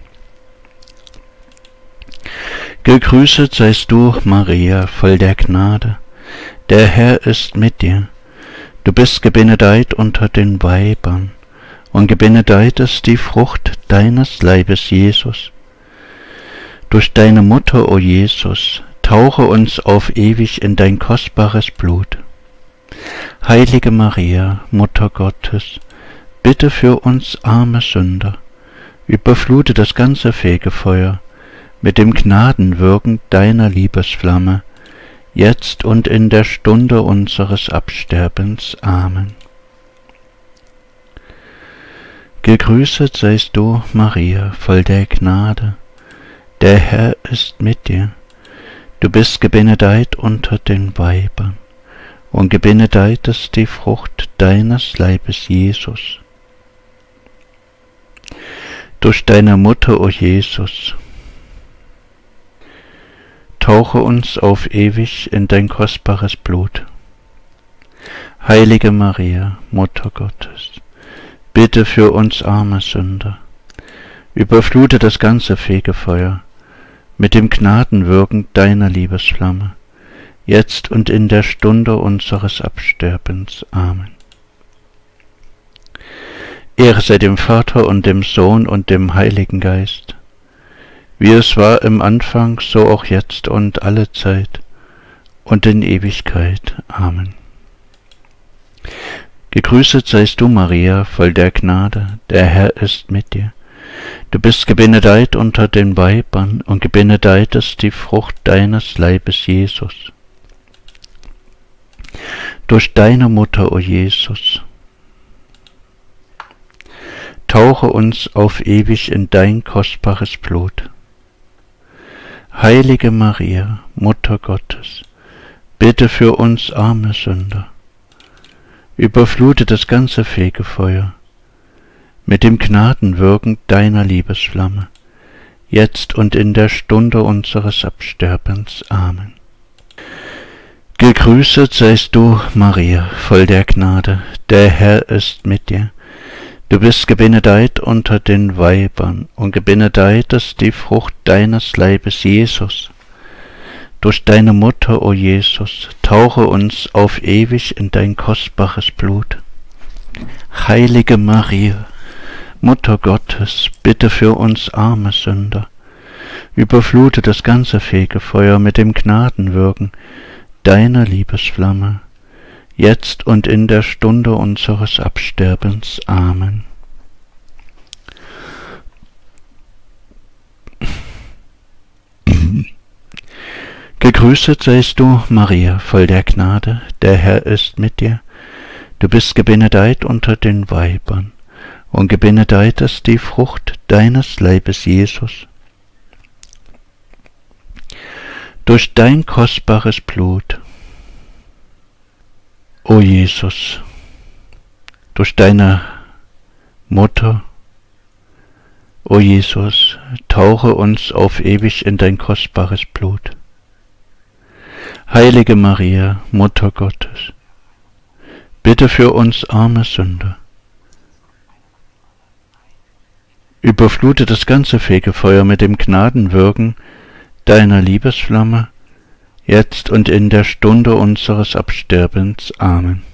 Gegrüßet seist du, Maria, voll der Gnade. Der Herr ist mit dir. Du bist gebenedeit unter den Weibern, und gebenedeit ist die Frucht deines Leibes, Jesus. Durch deine Mutter, o Jesus, tauche uns auf ewig in dein kostbares Blut. Heilige Maria, Mutter Gottes, bitte für uns arme Sünder, überflute das ganze Fegefeuer mit dem Gnadenwirken deiner Liebesflamme, jetzt und in der Stunde unseres Absterbens. Amen. Gegrüßet seist du, Maria, voll der Gnade. Der Herr ist mit dir. Du bist gebenedeit unter den Weibern, und gebenedeit ist die Frucht deines Leibes, Jesus. Durch deine Mutter, o Jesus, tauche uns auf ewig in dein kostbares Blut. Heilige Maria, Mutter Gottes, bitte für uns arme Sünder, überflute das ganze Fegefeuer mit dem Gnadenwirken deiner Liebesflamme, jetzt und in der Stunde unseres Absterbens. Amen. Ehre sei dem Vater und dem Sohn und dem Heiligen Geist, wie es war im Anfang, so auch jetzt und alle Zeit und in Ewigkeit. Amen. Gegrüßet seist du, Maria, voll der Gnade, der Herr ist mit dir. Du bist gebenedeit unter den Weibern, und gebenedeit ist die Frucht deines Leibes, Jesus. Durch deine Mutter, o Jesus, tauche uns auf ewig in dein kostbares Blut. Heilige Maria, Mutter Gottes, bitte für uns arme Sünder, überflute das ganze Fegefeuer mit dem Gnadenwirken deiner Liebesflamme, jetzt und in der Stunde unseres Absterbens. Amen. Gegrüßet seist du, Maria, voll der Gnade, der Herr ist mit dir. Du bist gebenedeit unter den Weibern, und gebenedeit ist die Frucht deines Leibes, Jesus. Durch deine Mutter, o Jesus, tauche uns auf ewig in dein kostbares Blut. Heilige Maria, Mutter Gottes, bitte für uns arme Sünder, überflute das ganze Fegefeuer mit dem Gnadenwirken deiner Liebesflamme, jetzt und in der Stunde unseres Absterbens. Amen. Gegrüßet seist du, Maria, voll der Gnade, der Herr ist mit dir. Du bist gebenedeit unter den Weibern, und gebenedeit ist die Frucht deines Leibes, Jesus. Durch dein kostbares Blut, o Jesus, durch deine Mutter, o Jesus, tauche uns auf ewig in dein kostbares Blut. Heilige Maria, Mutter Gottes, bitte für uns arme Sünder, überflute das ganze Fegefeuer mit dem Gnadenwirken deiner Liebesflamme, jetzt und in der Stunde unseres Absterbens. Amen.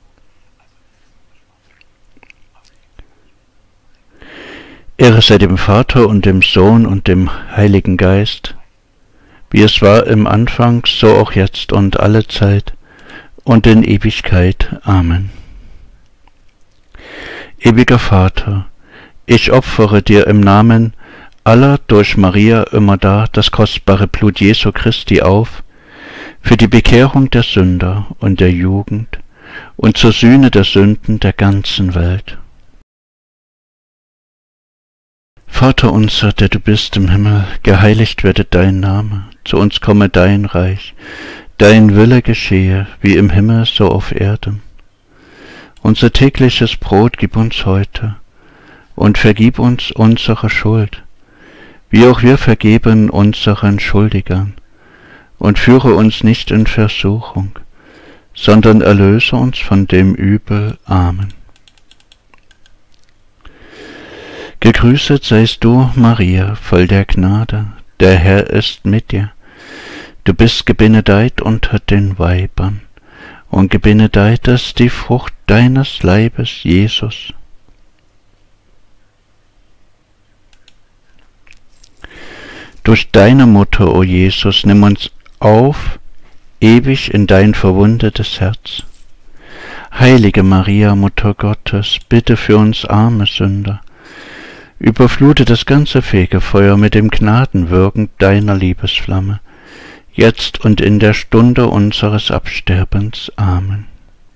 Ehre sei dem Vater und dem Sohn und dem Heiligen Geist, wie es war im Anfang, so auch jetzt und alle Zeit und in Ewigkeit. Amen. Ewiger Vater, ich opfere dir im Namen aller durch Maria immer da das kostbare Blut Jesu Christi auf, für die Bekehrung der Sünder und der Jugend und zur Sühne der Sünden der ganzen Welt. Vater unser, der du bist im Himmel, geheiligt werde dein Name, zu uns komme dein Reich, dein Wille geschehe, wie im Himmel so auf Erden. Unser tägliches Brot gib uns heute und vergib uns unsere Schuld, wie auch wir vergeben unseren Schuldigern. Und führe uns nicht in Versuchung, sondern erlöse uns von dem Übel. Amen. Gegrüßet seist du, Maria, voll der Gnade, der Herr ist mit dir. Du bist gebenedeit unter den Weibern, und gebenedeit ist die Frucht deines Leibes, Jesus. Durch deine Mutter, o Jesus, nimm uns auf, ewig in dein verwundetes Herz. Heilige Maria, Mutter Gottes, bitte für uns arme Sünder, überflute das ganze Fegefeuer mit dem Gnadenwirken deiner Liebesflamme, jetzt und in der Stunde unseres Absterbens. Amen.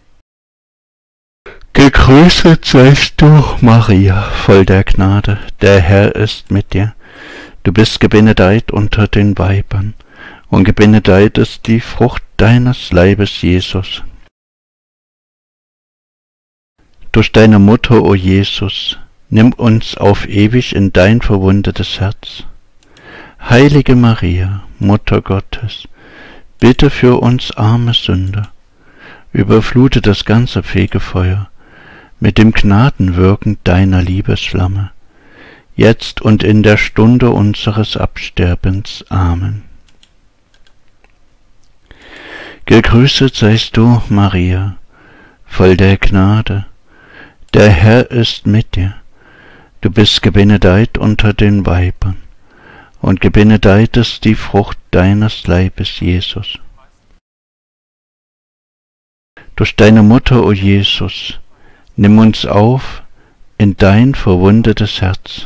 Gegrüßet seist du, Maria, voll der Gnade, der Herr ist mit dir. Du bist gebenedeit unter den Weibern, und gebenedeit ist die Frucht deines Leibes, Jesus. Durch deine Mutter, o Jesus, nimm uns auf ewig in dein verwundetes Herz. Heilige Maria, Mutter Gottes, bitte für uns arme Sünder, überflute das ganze Fegefeuer mit dem Gnadenwirken deiner Liebesflamme, jetzt und in der Stunde unseres Absterbens. Amen. Gegrüßet seist du, Maria, voll der Gnade, der Herr ist mit dir. Du bist gebenedeit unter den Weibern, und gebenedeit ist die Frucht deines Leibes, Jesus. Durch deine Mutter, o Jesus, nimm uns auf in dein verwundetes Herz.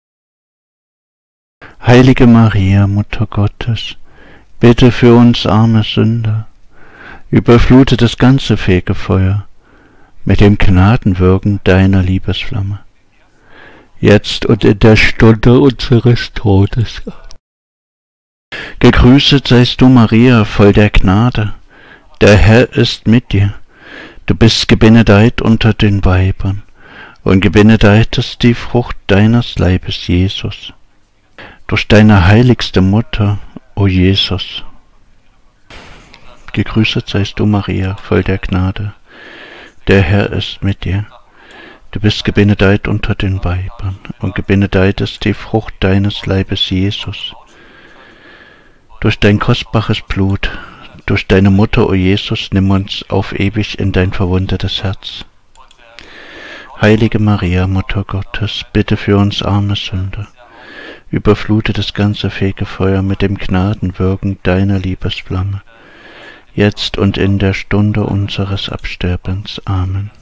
Heilige Maria, Mutter Gottes, bitte für uns arme Sünder, überflute das ganze Fegefeuer mit dem Gnadenwirken deiner Liebesflamme, jetzt und in der Stunde unseres Todes. Gegrüßet seist du, Maria, voll der Gnade, der Herr ist mit dir. Du bist gebenedeit unter den Weibern, und gebenedeit ist die Frucht deines Leibes, Jesus. Durch deine heiligste Mutter, o Jesus. Gegrüßet seist du, Maria, voll der Gnade, der Herr ist mit dir. Du bist gebenedeit unter den Weibern, und gebenedeit ist die Frucht deines Leibes, Jesus. Durch dein kostbares Blut, durch deine Mutter, o Jesus, nimm uns auf ewig in dein verwundetes Herz. Heilige Maria, Mutter Gottes, bitte für uns arme Sünder, überflute das ganze Fegefeuer mit dem Gnadenwirken deiner Liebesflamme, jetzt und in der Stunde unseres Absterbens. Amen.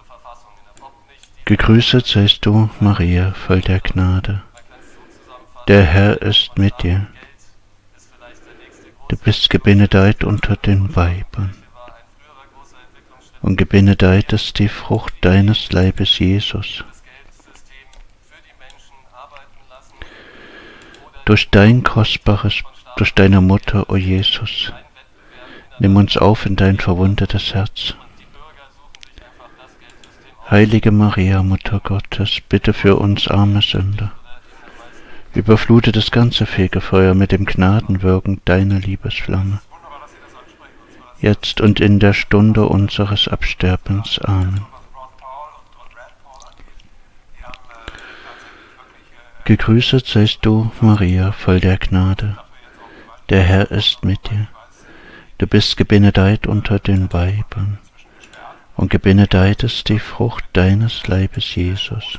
Gegrüßet seist du, Maria, voll der Gnade. Der Herr ist mit dir. Du bist gebenedeit unter den Weibern, und gebenedeit ist die Frucht deines Leibes, Jesus. Durch dein kostbares, durch deine Mutter, o Jesus, nimm uns auf in dein verwundetes Herz. Heilige Maria, Mutter Gottes, bitte für uns arme Sünder, überflute das ganze Fegefeuer mit dem Gnadenwirken deiner Liebesflamme, jetzt und in der Stunde unseres Absterbens. Amen. Gegrüßet seist du, Maria, voll der Gnade, der Herr ist mit dir. Du bist gebenedeit unter den Weibern, und gebenedeit ist die Frucht deines Leibes, Jesus.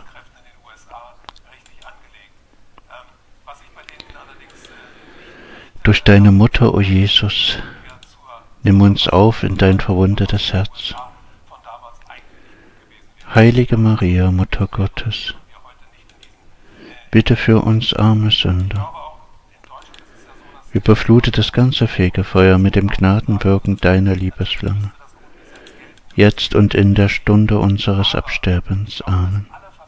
Durch deine Mutter, o Jesus, nimm uns auf in dein verwundetes Herz. Heilige Maria, Mutter Gottes, bitte für uns arme Sünder. Überflute das ganze Fegefeuer mit dem Gnadenwirken deiner Liebesflamme, jetzt und in der Stunde unseres Absterbens. Amen.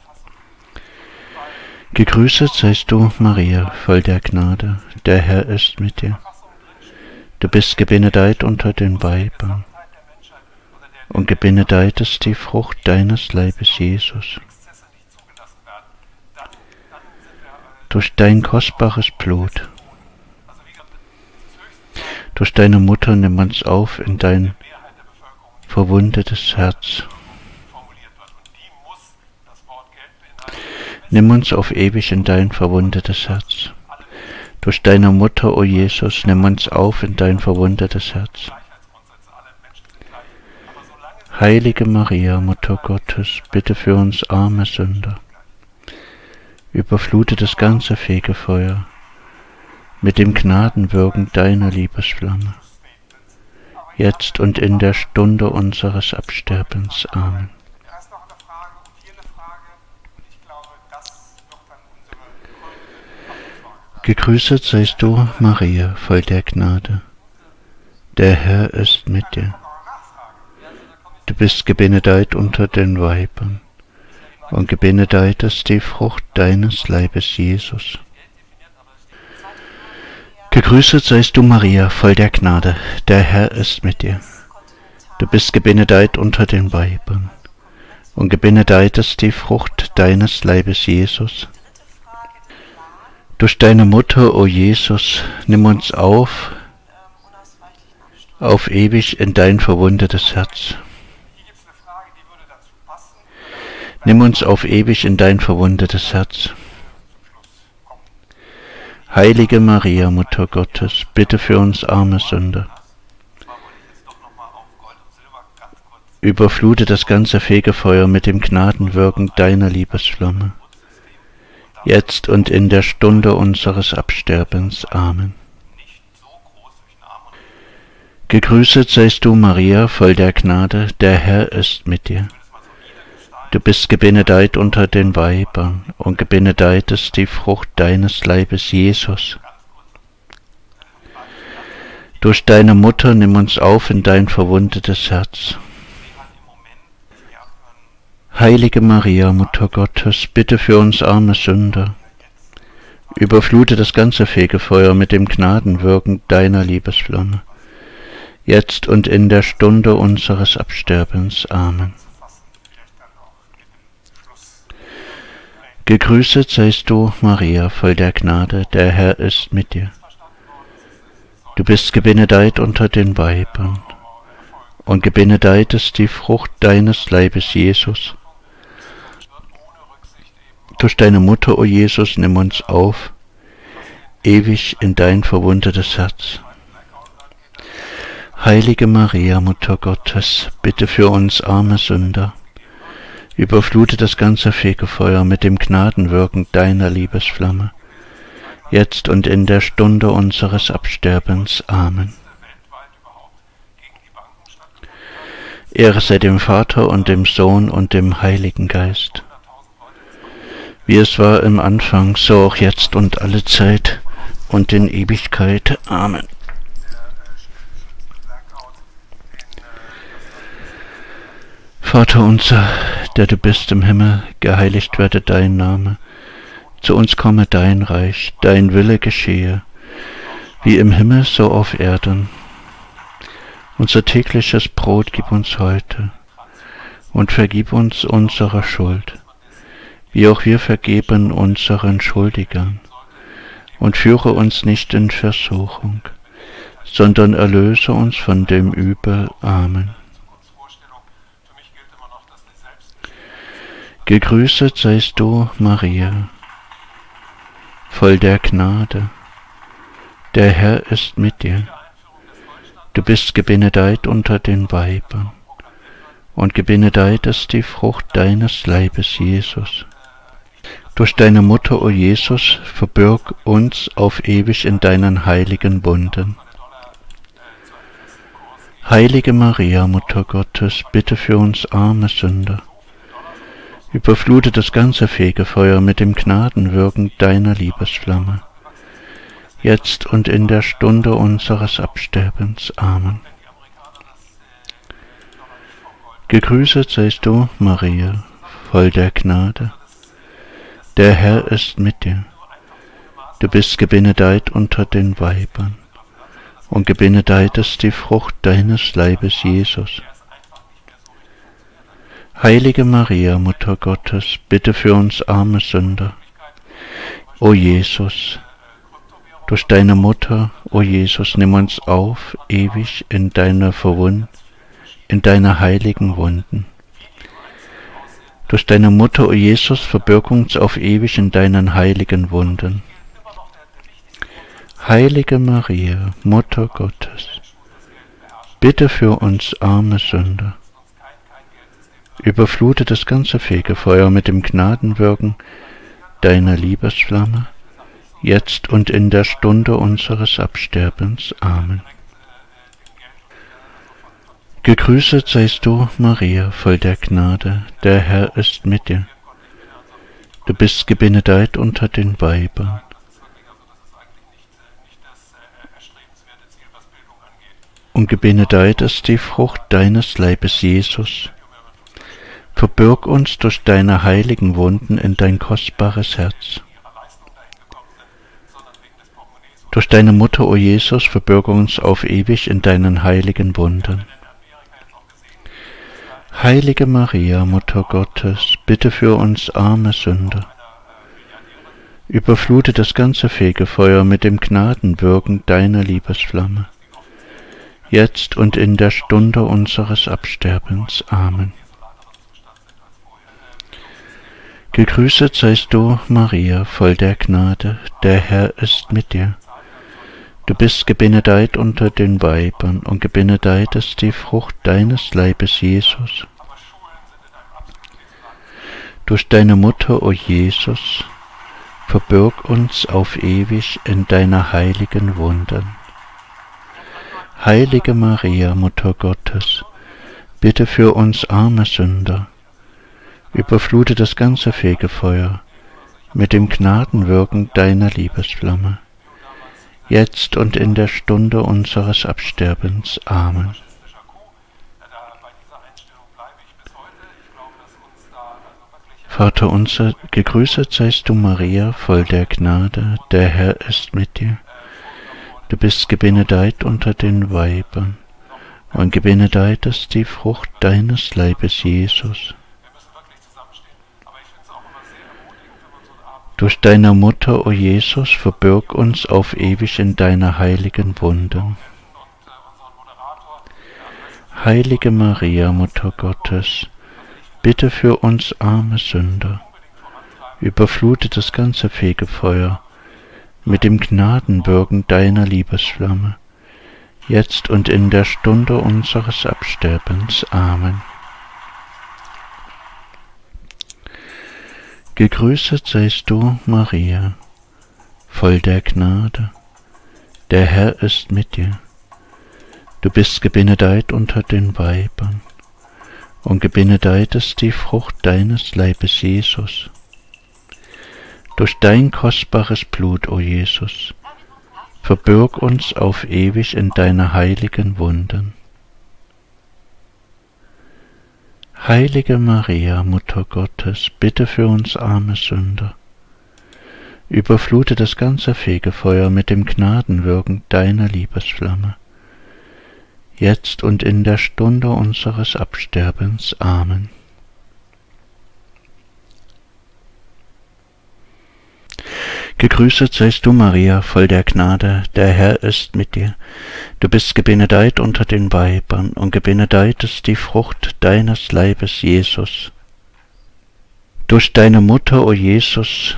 Gegrüßet seist du, Maria, voll der Gnade, der Herr ist mit dir. Du bist gebenedeit unter den Weibern, und gebenedeit ist die Frucht deines Leibes, Jesus. Durch dein kostbares Blut, durch deine Mutter nimm uns auf in dein verwundetes Herz. Nimm uns auf ewig in dein verwundetes Herz. Durch deine Mutter, o Jesus, nimm uns auf in dein verwundetes Herz. Heilige Maria, Mutter Gottes, bitte für uns arme Sünder. Überflute das ganze Fegefeuer mit dem Gnadenwirken deiner Liebesflamme, jetzt und in der Stunde unseres Absterbens. Amen. Gegrüßet seist du, Maria, voll der Gnade. Der Herr ist mit dir. Du bist gebenedeit unter den Weibern, und gebenedeit ist die Frucht deines Leibes, Jesus. Gegrüßet seist du, Maria, voll der Gnade, der Herr ist mit dir. Du bist gebenedeit unter den Weibern, und gebenedeit ist die Frucht deines Leibes, Jesus. Durch deine Mutter, o Jesus, nimm uns auf, auf ewig in dein verwundetes Herz. Nimm uns auf ewig in dein verwundetes Herz. Heilige Maria, Mutter Gottes, bitte für uns arme Sünder. Überflute das ganze Fegefeuer mit dem Gnadenwirken deiner Liebesflamme, jetzt und in der Stunde unseres Absterbens. Amen. Gegrüßet seist du, Maria, voll der Gnade, der Herr ist mit dir. Du bist gebenedeit unter den Weibern, und gebenedeit ist die Frucht deines Leibes, Jesus. Durch deine Mutter nimm uns auf in dein verwundetes Herz. Heilige Maria, Mutter Gottes, bitte für uns arme Sünder. Überflute das ganze Fegefeuer mit dem Gnadenwirken deiner Liebesflamme, jetzt und in der Stunde unseres Absterbens. Amen. Gegrüßet seist du, Maria, voll der Gnade, der Herr ist mit dir. Du bist gebenedeit unter den Weibern, und gebenedeit ist die Frucht deines Leibes, Jesus. Durch deine Mutter, o Jesus, nimm uns auf, ewig in dein verwundetes Herz. Heilige Maria, Mutter Gottes, bitte für uns arme Sünder. Überflute das ganze Fegefeuer mit dem Gnadenwirken deiner Liebesflamme, jetzt und in der Stunde unseres Absterbens. Amen. Ehre sei dem Vater und dem Sohn und dem Heiligen Geist, wie es war im Anfang, so auch jetzt und alle Zeit und in Ewigkeit. Amen. Vater unser, der du bist im Himmel, geheiligt werde dein Name. Zu uns komme dein Reich, dein Wille geschehe, wie im Himmel so auf Erden. Unser tägliches Brot gib uns heute und vergib uns unsere Schuld, wie auch wir vergeben unseren Schuldigern. Und führe uns nicht in Versuchung, sondern erlöse uns von dem Übel. Amen. Gegrüßet seist du, Maria, voll der Gnade, der Herr ist mit dir. Du bist gebenedeit unter den Weibern, und gebenedeit ist die Frucht deines Leibes, Jesus. Durch deine Mutter, o Jesus, verbirg uns auf ewig in deinen heiligen Bunden. Heilige Maria, Mutter Gottes, bitte für uns arme Sünder. Überflute das ganze Fegefeuer mit dem Gnadenwirken deiner Liebesflamme, jetzt und in der Stunde unseres Absterbens. Amen. Gegrüßet seist du, Maria, voll der Gnade. Der Herr ist mit dir. Du bist gebenedeit unter den Weibern, und gebenedeit ist die Frucht deines Leibes, Jesus. Heilige Maria, Mutter Gottes, bitte für uns arme Sünder. O Jesus, durch deine Mutter, o Jesus, nimm uns auf, ewig in deiner Verwund, in deine heiligen Wunden. Durch deine Mutter, o Jesus, verbirg uns auf ewig in deinen heiligen Wunden. Heilige Maria, Mutter Gottes, bitte für uns arme Sünder. Überflute das ganze Fegefeuer mit dem Gnadenwirken deiner Liebesflamme, jetzt und in der Stunde unseres Absterbens. Amen. Gegrüßet seist du, Maria, voll der Gnade, der Herr ist mit dir. Du bist gebenedeit unter den Weibern, und gebenedeit ist die Frucht deines Leibes, Jesus. Verbirg uns durch deine heiligen Wunden in dein kostbares Herz. Durch deine Mutter, o Jesus, verbirg uns auf ewig in deinen heiligen Wunden. Heilige Maria, Mutter Gottes, bitte für uns arme Sünder. Überflute das ganze Fegefeuer mit dem Gnadenwirken deiner Liebesflamme, jetzt und in der Stunde unseres Absterbens. Amen. Gegrüßet seist du, Maria, voll der Gnade, der Herr ist mit dir. Du bist gebenedeit unter den Weibern, und gebenedeit ist die Frucht deines Leibes, Jesus. Durch deine Mutter, o Jesus, verbirg uns auf ewig in deiner heiligen Wunden. Heilige Maria, Mutter Gottes, bitte für uns arme Sünder. Überflute das ganze Fegefeuer mit dem Gnadenwirken deiner Liebesflamme, jetzt und in der Stunde unseres Absterbens. Amen. Vater unser, gegrüßet seist du, Maria, voll der Gnade, der Herr ist mit dir. Du bist gebenedeit unter den Weibern, und gebenedeit ist die Frucht deines Leibes, Jesus. Durch deine Mutter, o Jesus, verbirg uns auf ewig in deiner heiligen Wunden. Heilige Maria, Mutter Gottes, bitte für uns arme Sünder. Überflute das ganze Fegefeuer mit dem Gnadenwirken deiner Liebesflamme, jetzt und in der Stunde unseres Absterbens. Amen. Gegrüßet seist du, Maria, voll der Gnade, der Herr ist mit dir. Du bist gebenedeit unter den Weibern, und gebenedeit ist die Frucht deines Leibes, Jesus. Durch dein kostbares Blut, o Jesus, verbirg uns auf ewig in deiner heiligen Wunden. Heilige Maria, Mutter Gottes, bitte für uns arme Sünder. Überflute das ganze Fegefeuer mit dem Gnadenwirken deiner Liebesflamme, jetzt und in der Stunde unseres Absterbens. Amen. Gegrüßet seist du, Maria, voll der Gnade, der Herr ist mit dir. Du bist gebenedeit unter den Weibern, und gebenedeit ist die Frucht deines Leibes, Jesus. Durch deine Mutter, o Jesus,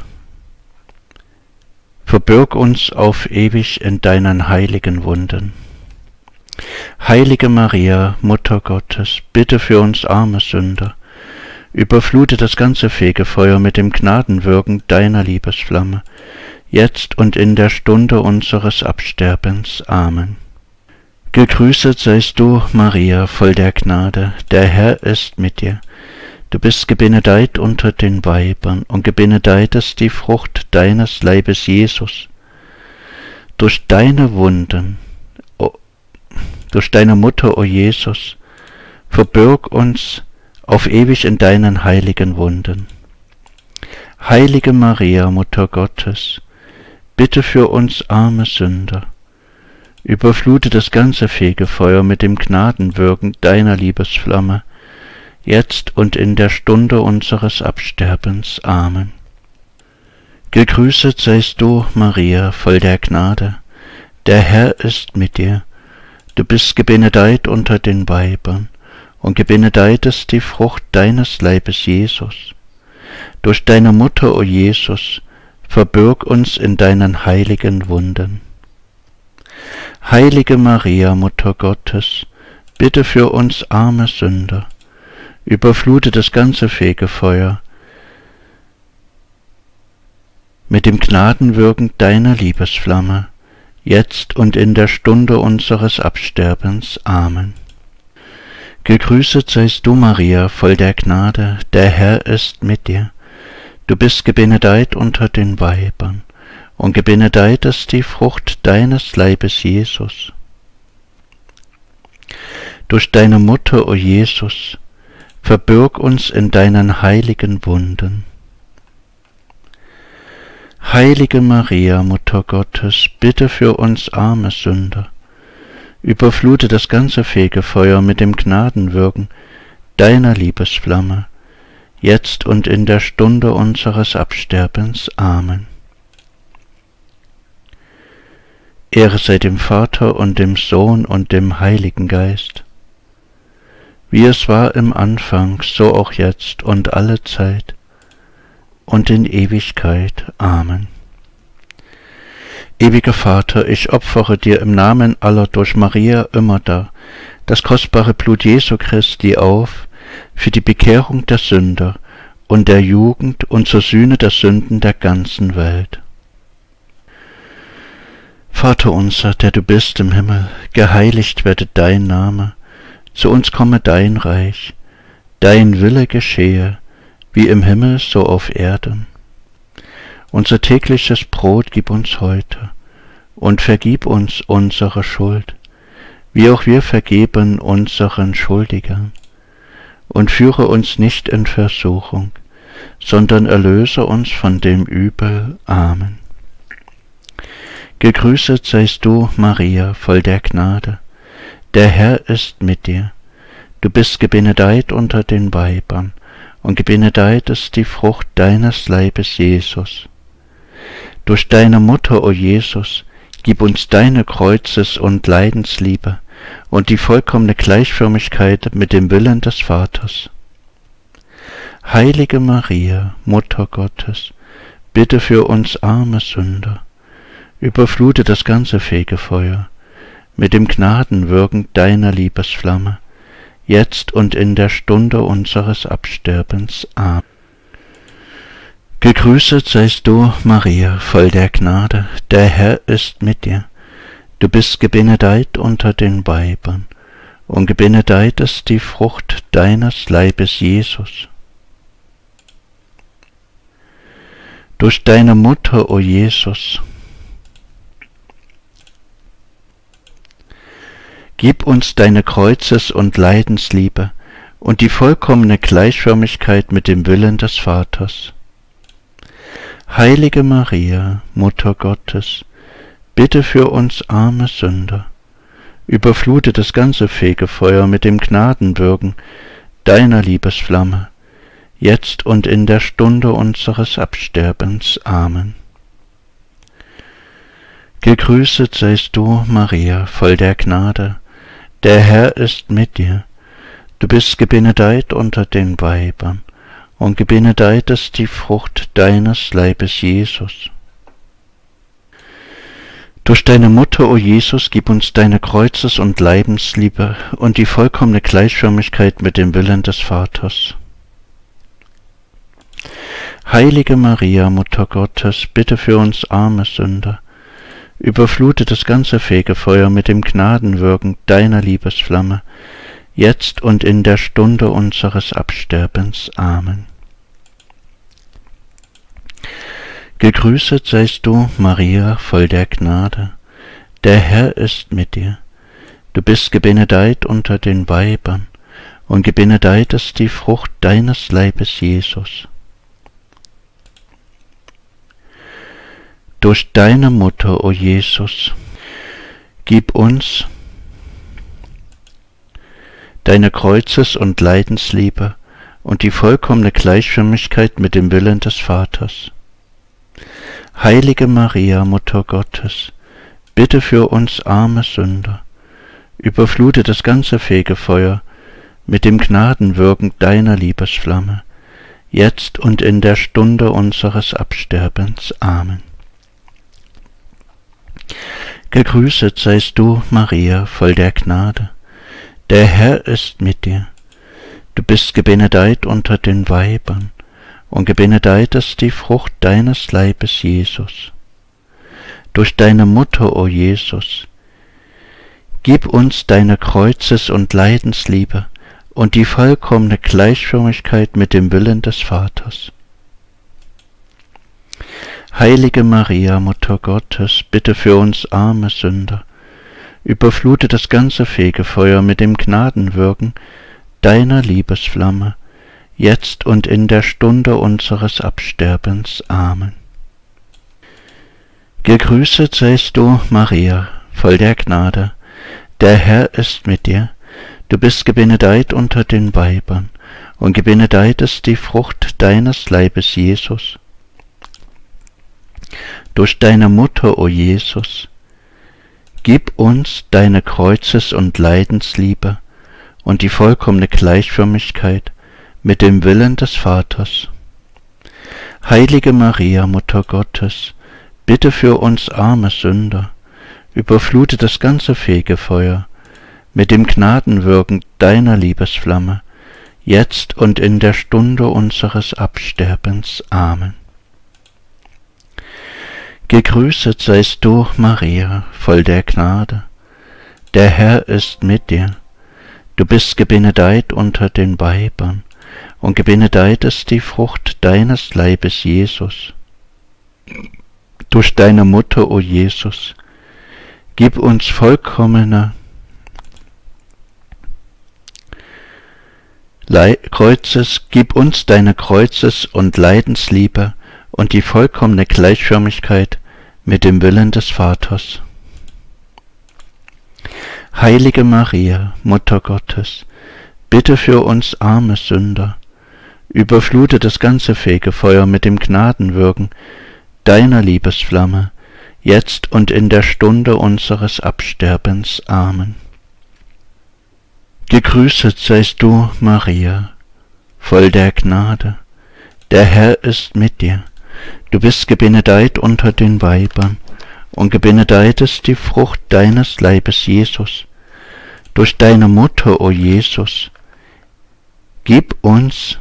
verbirg uns auf ewig in deinen heiligen Wunden. Heilige Maria, Mutter Gottes, bitte für uns arme Sünder. Überflute das ganze Fegefeuer mit dem Gnadenwirken deiner Liebesflamme, jetzt und in der Stunde unseres Absterbens. Amen. Gegrüßet seist du, Maria, voll der Gnade, der Herr ist mit dir. Du bist gebenedeit unter den Weibern, und gebenedeit ist die Frucht deines Leibes, Jesus. Durch deine Wunden, o, durch deine Mutter, o Jesus, verbirg uns auf ewig in deinen heiligen Wunden. Heilige Maria, Mutter Gottes, bitte für uns arme Sünder. Überflute das ganze Fegefeuer mit dem Gnadenwirken deiner Liebesflamme, jetzt und in der Stunde unseres Absterbens. Amen. Gegrüßet seist du, Maria, voll der Gnade. Der Herr ist mit dir. Du bist gebenedeit unter den Weibern, und gebenedeit ist die Frucht deines Leibes, Jesus. Durch deine Mutter, o Jesus, verbirg uns in deinen heiligen Wunden. Heilige Maria, Mutter Gottes, bitte für uns arme Sünder. Überflute das ganze Fegefeuer mit dem Gnadenwirken deiner Liebesflamme, jetzt und in der Stunde unseres Absterbens. Amen. Gegrüßet seist du, Maria, voll der Gnade, der Herr ist mit dir. Du bist gebenedeit unter den Weibern, und gebenedeit ist die Frucht deines Leibes, Jesus. Durch deine Mutter, o Jesus, verbirg uns in deinen heiligen Wunden. Heilige Maria, Mutter Gottes, bitte für uns arme Sünder. Überflute das ganze Fegefeuer mit dem Gnadenwirken deiner Liebesflamme, jetzt und in der Stunde unseres Absterbens. Amen. Ehre sei dem Vater und dem Sohn und dem Heiligen Geist, wie es war im Anfang, so auch jetzt und alle Zeit und in Ewigkeit. Amen. Ewiger Vater, ich opfere dir im Namen aller durch Maria immer da das kostbare Blut Jesu Christi auf für die Bekehrung der Sünder und der Jugend und zur Sühne der Sünden der ganzen Welt. Vater unser, der du bist im Himmel, geheiligt werde dein Name, zu uns komme dein Reich, dein Wille geschehe, wie im Himmel so auf Erden. Unser tägliches Brot gib uns heute, und vergib uns unsere Schuld, wie auch wir vergeben unseren Schuldigern. Und führe uns nicht in Versuchung, sondern erlöse uns von dem Übel. Amen. Gegrüßet seist du, Maria, voll der Gnade. Der Herr ist mit dir. Du bist gebenedeit unter den Weibern, und gebenedeit ist die Frucht deines Leibes, Jesus. Durch deine Mutter, o Jesus, gib uns deine Kreuzes- und Leidensliebe und die vollkommene Gleichförmigkeit mit dem Willen des Vaters. Heilige Maria, Mutter Gottes, bitte für uns arme Sünder. Überflute das ganze Fegefeuer mit dem Gnadenwirken deiner Liebesflamme, jetzt und in der Stunde unseres Absterbens. Amen. Gegrüßet seist du, Maria, voll der Gnade, der Herr ist mit dir. Du bist gebenedeit unter den Weibern, und gebenedeit ist die Frucht deines Leibes, Jesus. Durch deine Mutter, o Jesus, gib uns deine Kreuzes- und Leidensliebe und die vollkommene Gleichförmigkeit mit dem Willen des Vaters. Heilige Maria, Mutter Gottes, bitte für uns arme Sünder. Überflute das ganze Fegefeuer mit dem Gnadenwirken deiner Liebesflamme, jetzt und in der Stunde unseres Absterbens. Amen. Gegrüßet seist du, Maria, voll der Gnade. Der Herr ist mit dir. Du bist gebenedeit unter den Weibern, und gebenedeit ist die Frucht deines Leibes, Jesus. Durch deine Mutter, o Jesus, gib uns deine Kreuzes- und Leidensliebe und die vollkommene Gleichförmigkeit mit dem Willen des Vaters. Heilige Maria, Mutter Gottes, bitte für uns arme Sünder. Überflute das ganze Fegefeuer mit dem Gnadenwirken deiner Liebesflamme, jetzt und in der Stunde unseres Absterbens. Amen. Gegrüßet seist du, Maria, voll der Gnade. Der Herr ist mit dir. Du bist gebenedeit unter den Weibern, und gebenedeit ist die Frucht deines Leibes, Jesus. Durch deine Mutter, o Jesus, gib uns deine Kreuzes- und Leidensliebe und die vollkommene Gleichförmigkeit mit dem Willen des Vaters. Heilige Maria, Mutter Gottes, bitte für uns arme Sünder, überflute das ganze Fegefeuer mit dem Gnadenwirken deiner Liebesflamme, jetzt und in der Stunde unseres Absterbens. Amen. Gegrüßet seist du, Maria, voll der Gnade. Der Herr ist mit dir. Du bist gebenedeit unter den Weibern, und gebenedeit ist die Frucht deines Leibes, Jesus. Durch deine Mutter, o Jesus, gib uns deine Kreuzes- und Leidensliebe und die vollkommene Gleichförmigkeit mit dem Willen des Vaters. Heilige Maria, Mutter Gottes, bitte für uns arme Sünder, überflute das ganze Fegefeuer mit dem Gnadenwirken deiner Liebesflamme, jetzt und in der Stunde unseres Absterbens. Amen. Gegrüßet seist du, Maria, voll der Gnade. Der Herr ist mit dir. Du bist gebenedeit unter den Weibern, und gebenedeit ist die Frucht deines Leibes, Jesus. Durch deine Mutter, o Jesus, gib uns deine Kreuzes- und Leidensliebe und die vollkommene Gleichförmigkeit mit dem Willen des Vaters. Heilige Maria, Mutter Gottes, bitte für uns arme Sünder, überflute das ganze Fegefeuer mit dem Gnadenwirken deiner Liebesflamme, jetzt und in der Stunde unseres Absterbens. Amen. Gegrüßet seist du, Maria, voll der Gnade. Der Herr ist mit dir. Du bist gebenedeit unter den Weibern, und gebenedeit ist die Frucht deines Leibes, Jesus. Durch deine Mutter, o Jesus, gib uns vollkommene Le Kreuzes, gib uns deine Kreuzes- und Leidensliebe und die vollkommene Gleichförmigkeit mit dem Willen des Vaters. Heilige Maria, Mutter Gottes, bitte für uns arme Sünder, überflute das ganze Fegefeuer mit dem Gnadenwirken deiner Liebesflamme, jetzt und in der Stunde unseres Absterbens. Amen. Gegrüßet seist du, Maria, voll der Gnade. Der Herr ist mit dir. Du bist gebenedeit unter den Weibern, und gebenedeit ist die Frucht deines Leibes, Jesus. Durch deine Mutter, o Jesus, gib uns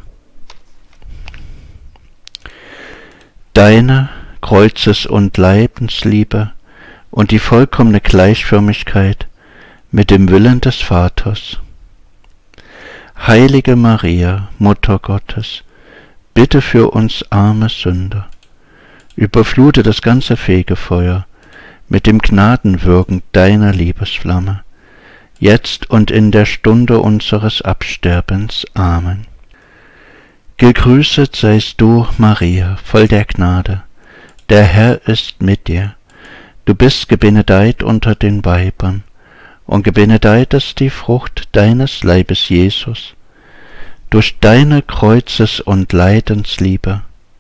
deine Kreuzes- und Leidensliebe und die vollkommene Gleichförmigkeit mit dem Willen des Vaters. Heilige Maria, Mutter Gottes, bitte für uns arme Sünder, überflute das ganze Fegefeuer mit dem Gnadenwirken deiner Liebesflamme, jetzt und in der Stunde unseres Absterbens. Amen. Gegrüßet seist du, Maria, voll der Gnade. Der Herr ist mit dir. Du bist gebenedeit unter den Weibern, und gebenedeit ist die Frucht deines Leibes, Jesus. Durch deine Kreuzes- und Leidensliebe,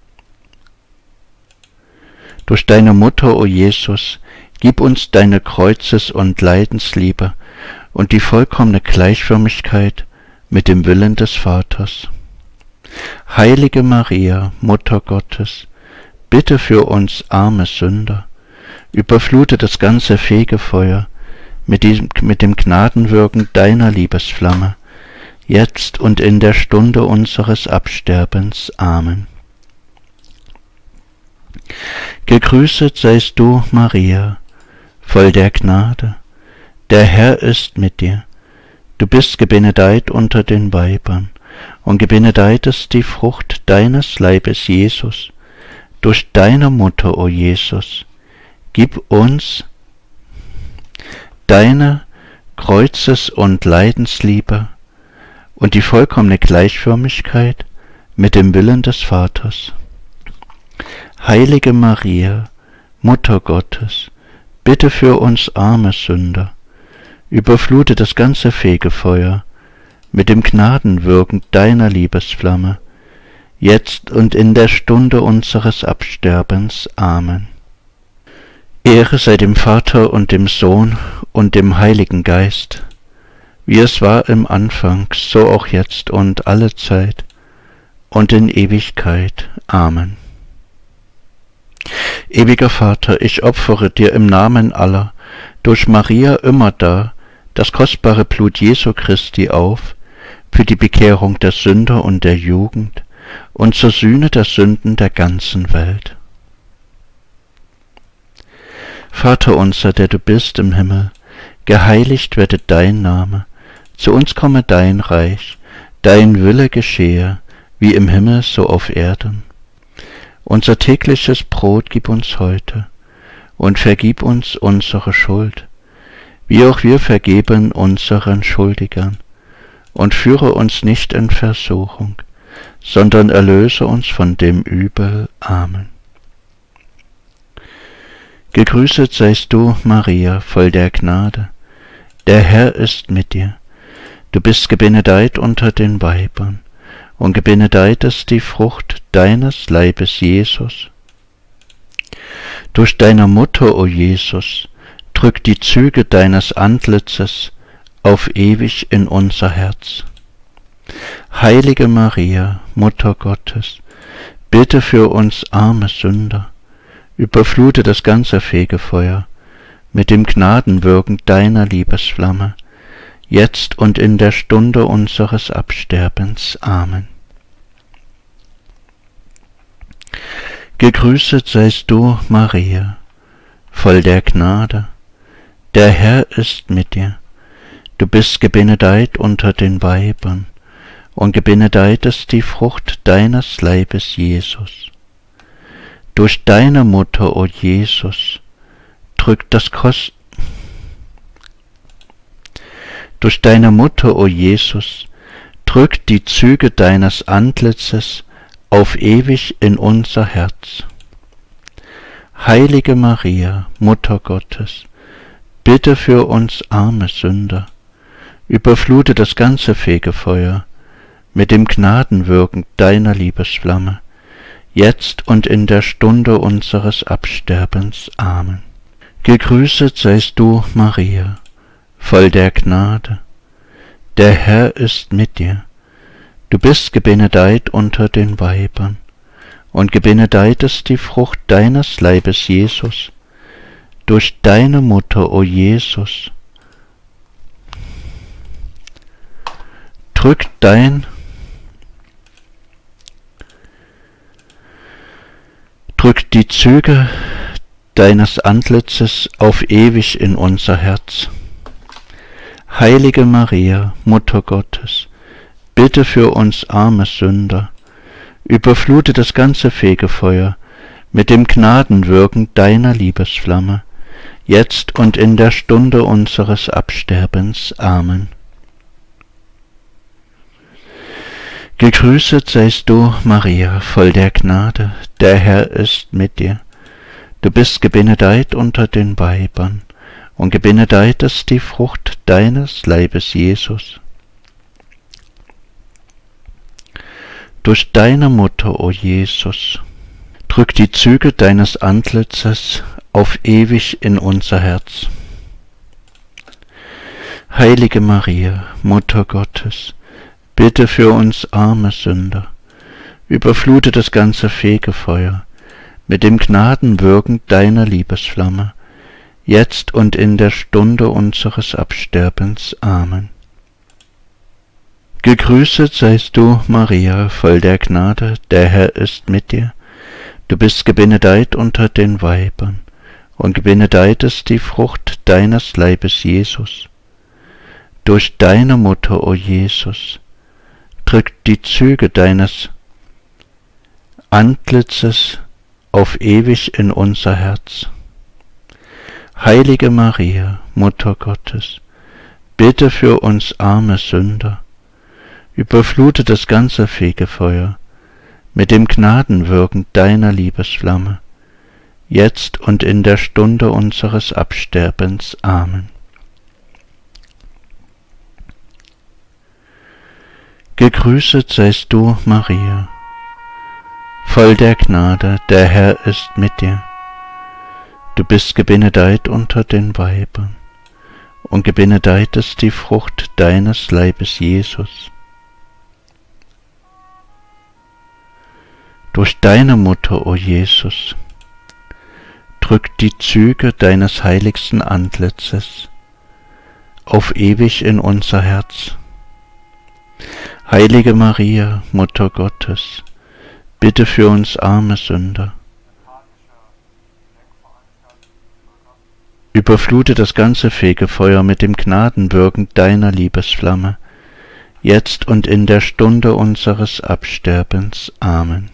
durch deine Mutter, o Jesus, gib uns deine Kreuzes- und Leidensliebe und die vollkommene Gleichförmigkeit mit dem Willen des Vaters. Heilige Maria, Mutter Gottes, bitte für uns arme Sünder, überflute das ganze Fegefeuer mit, diesem, mit dem Gnadenwirken deiner Liebesflamme, jetzt und in der Stunde unseres Absterbens. Amen. Gegrüßet seist du, Maria, voll der Gnade. Der Herr ist mit dir. Du bist gebenedeit unter den Weibern, und gebenedeit ist die Frucht deines Leibes, Jesus. Durch deine Mutter, o Jesus, gib uns deine Kreuzes- und Leidensliebe und die vollkommene Gleichförmigkeit mit dem Willen des Vaters. Heilige Maria, Mutter Gottes, bitte für uns arme Sünder, überflute das ganze Fegefeuer mit dem Gnadenwirken deiner Liebesflamme, jetzt und in der Stunde unseres Absterbens. Amen. Ehre sei dem Vater und dem Sohn und dem Heiligen Geist, wie es war im Anfang, so auch jetzt und alle Zeit und in Ewigkeit. Amen. Ewiger Vater, ich opfere dir im Namen aller, durch Maria immer da, das kostbare Blut Jesu Christi auf, für die Bekehrung der Sünder und der Jugend und zur Sühne der Sünden der ganzen Welt. Vater unser, der du bist im Himmel, geheiligt werde dein Name, zu uns komme dein Reich, dein Wille geschehe, wie im Himmel so auf Erden. Unser tägliches Brot gib uns heute, und vergib uns unsere Schuld, wie auch wir vergeben unseren Schuldigern, und führe uns nicht in Versuchung, sondern erlöse uns von dem Übel. Amen. Gegrüßet seist du, Maria, voll der Gnade, der Herr ist mit dir. Du bist gebenedeit unter den Weibern, und gebenedeit ist die Frucht deines Leibes, Jesus. Durch deine Mutter, o Jesus, drück die Züge deines Antlitzes auf ewig in unser Herz. Heilige Maria, Mutter Gottes, bitte für uns arme Sünder, überflute das ganze Fegefeuer mit dem Gnadenwirken deiner Liebesflamme, jetzt und in der Stunde unseres Absterbens. Amen. Gegrüßet seist du, Maria, voll der Gnade, der Herr ist mit dir. Du bist gebenedeit unter den Weibern, und gebenedeit ist die Frucht deines Leibes, Jesus. Durch deine Mutter, o Jesus, drückt das Kost Durch deine Mutter, o Jesus, drückt die Züge deines Antlitzes auf ewig in unser Herz. Heilige Maria, Mutter Gottes, bitte für uns arme Sünder, überflute das ganze Fegefeuer mit dem Gnadenwirken deiner Liebesflamme, jetzt und in der Stunde unseres Absterbens. Amen. Gegrüßet seist du, Maria, voll der Gnade, der Herr ist mit dir. Du bist gebenedeit unter den Weibern, und gebenedeit ist die Frucht deines Leibes, Jesus. Durch deine Mutter, o Jesus, drückt dein drückt die Züge deines Antlitzes auf ewig in unser Herz. Heilige Maria, Mutter Gottes, bitte für uns arme Sünder, überflute das ganze Fegefeuer mit dem Gnadenwirken deiner Liebesflamme, jetzt und in der Stunde unseres Absterbens. Amen. Gegrüßet seist du, Maria, voll der Gnade, der Herr ist mit dir. Du bist gebenedeit unter den Weibern, und gebenedeit ist die Frucht deines Leibes, Jesus. Durch deine Mutter, o Jesus, drück die Züge deines Antlitzes auf ewig in unser Herz. Heilige Maria, Mutter Gottes, bitte für uns arme Sünder, überflute das ganze Fegefeuer mit dem Gnadenwirken deiner Liebesflamme, jetzt und in der Stunde unseres Absterbens. Amen. Gegrüßet seist du, Maria, voll der Gnade, der Herr ist mit dir. Du bist gebenedeit unter den Weibern, und gebenedeit ist die Frucht deines Leibes, Jesus. Durch deine Mutter, o Jesus, drückt die Züge deines Antlitzes auf ewig in unser Herz. Heilige Maria, Mutter Gottes, bitte für uns arme Sünder, überflute das ganze Fegefeuer mit dem Gnadenwirken deiner Liebesflamme, jetzt und in der Stunde unseres Absterbens. Amen. Gegrüßet seist du, Maria, voll der Gnade, der Herr ist mit dir. Du bist gebenedeit unter den Weibern, und gebenedeit ist die Frucht deines Leibes, Jesus. Durch deine Mutter, o Jesus, drückt die Züge deines heiligsten Antlitzes auf ewig in unser Herz. Heilige Maria, Mutter Gottes, bitte für uns arme Sünder. Überflute das ganze Fegefeuer mit dem Gnadenwirken deiner Liebesflamme, jetzt und in der Stunde unseres Absterbens. Amen.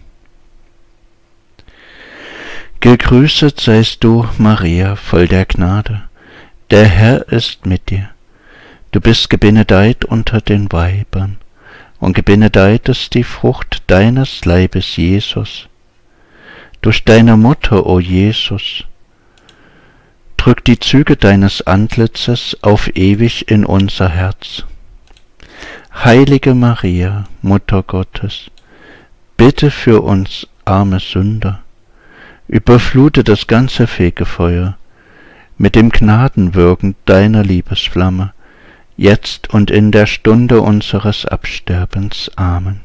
Gegrüßet seist du, Maria, voll der Gnade, der Herr ist mit dir. Du bist gebenedeit unter den Weibern, und gebenedeit ist die Frucht deines Leibes, Jesus. Durch deine Mutter, o Jesus, drück die Züge deines Antlitzes auf ewig in unser Herz. Heilige Maria, Mutter Gottes, bitte für uns arme Sünder, überflute das ganze Fegefeuer mit dem Gnadenwirken deiner Liebesflamme, jetzt und in der Stunde unseres Absterbens. Amen.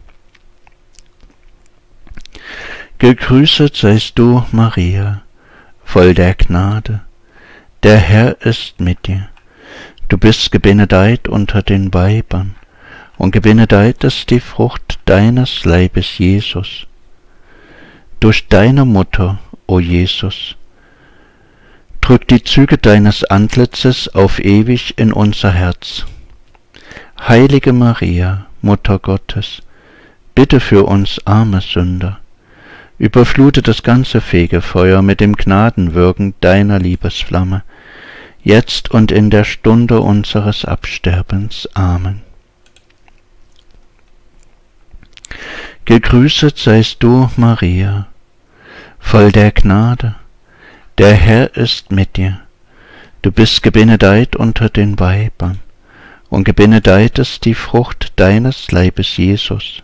Gegrüßet seist du, Maria, voll der Gnade, der Herr ist mit dir. Du bist gebenedeit unter den Weibern, und gebenedeit ist die Frucht deines Leibes, Jesus. Durch deine Mutter, o Jesus, drück die Züge deines Antlitzes auf ewig in unser Herz. Heilige Maria, Mutter Gottes, bitte für uns arme Sünder, überflute das ganze Fegefeuer mit dem Gnadenwirken deiner Liebesflamme, jetzt und in der Stunde unseres Absterbens. Amen. Gegrüßet seist du, Maria, voll der Gnade, der Herr ist mit dir. Du bist gebenedeit unter den Weibern, und gebenedeit ist die Frucht deines Leibes, Jesus.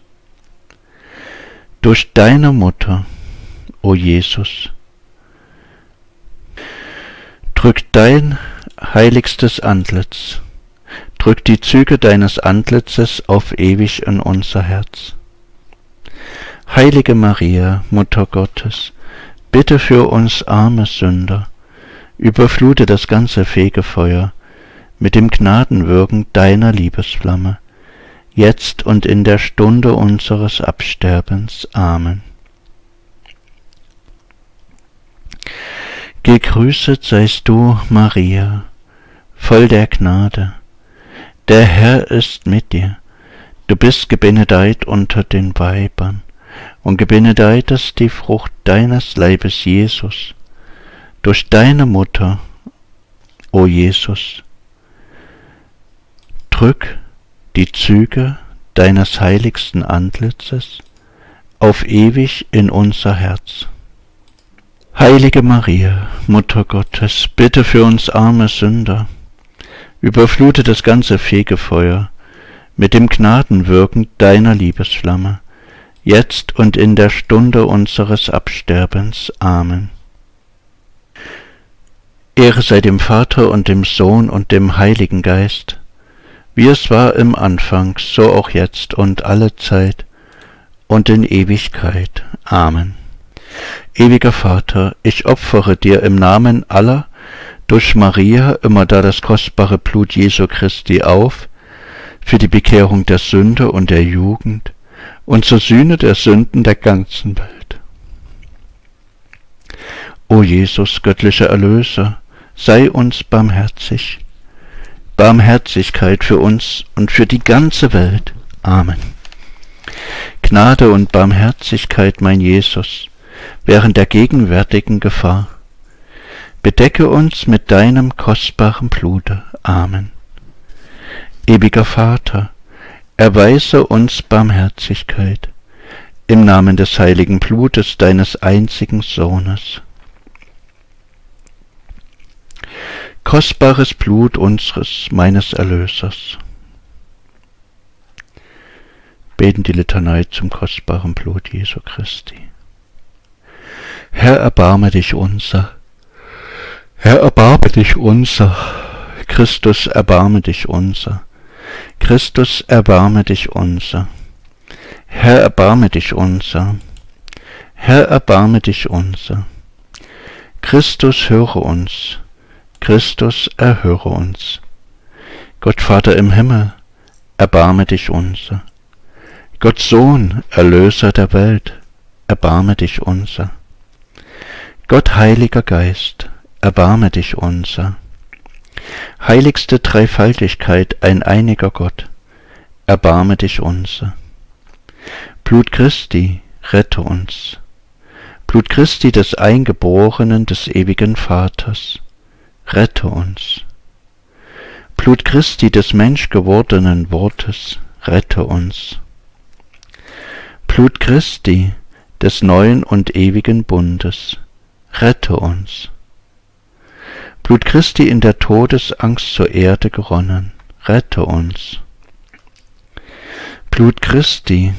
Durch deine Mutter, o Jesus, drück dein heiligstes Antlitz, drück die Züge deines Antlitzes auf ewig in unser Herz. Heilige Maria, Mutter Gottes, bitte für uns arme Sünder, überflute das ganze Fegefeuer mit dem Gnadenwirken deiner Liebesflamme, jetzt und in der Stunde unseres Absterbens. Amen. Gegrüßet seist du, Maria, voll der Gnade, der Herr ist mit dir. Du bist gebenedeit unter den Weibern, und gebenedeit ist die Frucht deines Leibes, Jesus. Durch deine Mutter, o Jesus, drück die Züge deines heiligsten Antlitzes auf ewig in unser Herz. Heilige Maria, Mutter Gottes, bitte für uns arme Sünder, überflute das ganze Fegefeuer mit dem Gnadenwirken deiner Liebesflamme, jetzt und in der Stunde unseres Absterbens. Amen. Ehre sei dem Vater und dem Sohn und dem Heiligen Geist, wie es war im Anfang, so auch jetzt und alle Zeit und in Ewigkeit. Amen. Ewiger Vater, ich opfere dir im Namen aller durch Maria immerdar das kostbare Blut Jesu Christi auf, für die Bekehrung der Sünder und der Jugend und zur Sühne der Sünden der ganzen Welt. O Jesus, göttlicher Erlöser, sei uns barmherzig. Barmherzigkeit für uns und für die ganze Welt. Amen. Gnade und Barmherzigkeit, mein Jesus, während der gegenwärtigen Gefahr. Bedecke uns mit deinem kostbaren Blute. Amen. Ewiger Vater, erweise uns Barmherzigkeit im Namen des heiligen Blutes deines einzigen Sohnes. Kostbares Blut unseres, meines Erlösers. Beten die Litanei zum kostbaren Blut Jesu Christi. Herr, erbarme dich unser. Herr, erbarme dich unser. Christus, erbarme dich unser. Christus, erbarme dich unser. Herr, erbarme dich unser. Herr, erbarme dich unser. Christus, höre uns. Christus, erhöre uns. Gott Vater im Himmel, erbarme dich unser. Gott Sohn, Erlöser der Welt, erbarme dich unser. Gott Heiliger Geist, erbarme dich unser. Heiligste Dreifaltigkeit, ein einiger Gott, erbarme dich unser. Blut Christi, rette uns. Blut Christi des Eingeborenen des ewigen Vaters, rette uns. Blut Christi des menschgewordenen Wortes, rette uns. Blut Christi des neuen und ewigen Bundes, rette uns. Blut Christi in der Todesangst zur Erde geronnen, rette uns. Blut Christi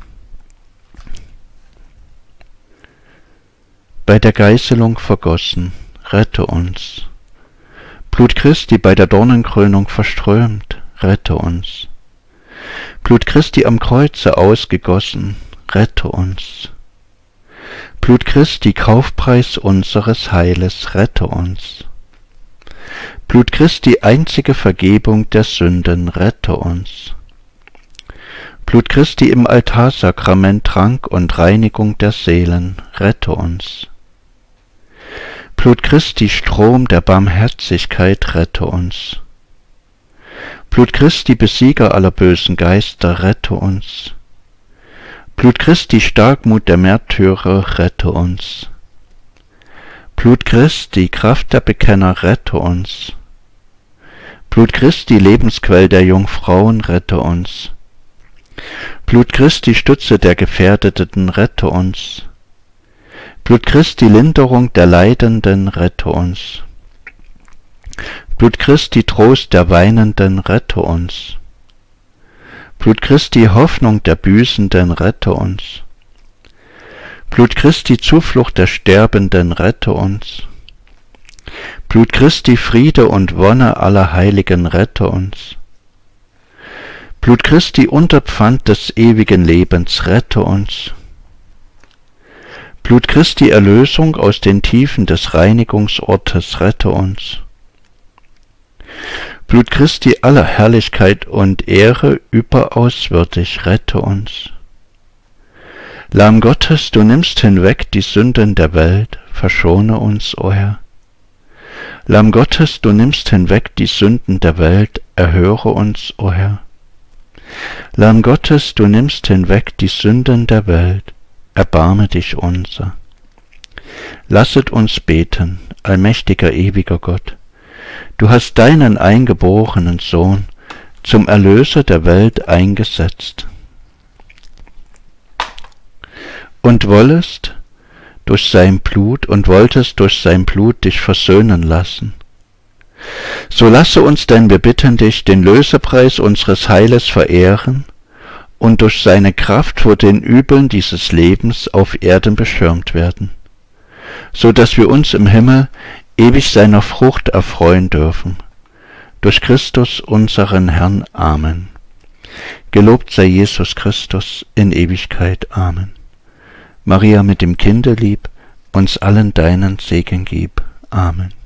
bei der Geißelung vergossen, rette uns. Blut Christi bei der Dornenkrönung verströmt, rette uns. Blut Christi am Kreuze ausgegossen, rette uns. Blut Christi, Kaufpreis unseres Heiles, rette uns. Blut Christi, einzige Vergebung der Sünden, rette uns. Blut Christi im Altarsakrament, Trank und Reinigung der Seelen, rette uns. Blut Christi, Strom der Barmherzigkeit, rette uns. Blut Christi, Besieger aller bösen Geister, rette uns. Blut Christi, Starkmut der Märtyrer, rette uns. Blut Christi, Kraft der Bekenner, rette uns. Blut Christi, Lebensquell der Jungfrauen, rette uns. Blut Christi, Stütze der Gefährdeten, rette uns. Blut Christi, Linderung der Leidenden, rette uns. Blut Christi, Trost der Weinenden, rette uns. Blut Christi, Hoffnung der Büßenden, rette uns. Blut Christi, Zuflucht der Sterbenden, rette uns. Blut Christi, Friede und Wonne aller Heiligen, rette uns. Blut Christi, Unterpfand des ewigen Lebens, rette uns. Blut Christi, Erlösung aus den Tiefen des Reinigungsortes, rette uns. Blut Christi, aller Herrlichkeit und Ehre überaus würdig, rette uns. Lamm Gottes, du nimmst hinweg die Sünden der Welt, verschone uns, o Herr. Lamm Gottes, du nimmst hinweg die Sünden der Welt, erhöre uns, o Herr. Lamm Gottes, du nimmst hinweg die Sünden der Welt, erbarme dich unser. Lasset uns beten, allmächtiger, ewiger Gott. Du hast deinen eingeborenen Sohn zum Erlöser der Welt eingesetzt und wollest durch sein Blut und wolltest durch sein Blut dich versöhnen lassen. So lasse uns denn, wir bitten dich, den Lösepreis unseres Heiles verehren und durch seine Kraft vor den Übeln dieses Lebens auf Erden beschirmt werden, so dass wir uns im Himmel ewig seiner Frucht erfreuen dürfen. Durch Christus unseren Herrn. Amen. Gelobt sei Jesus Christus in Ewigkeit. Amen. Maria mit dem Kinde lieb, uns allen deinen Segen gib. Amen.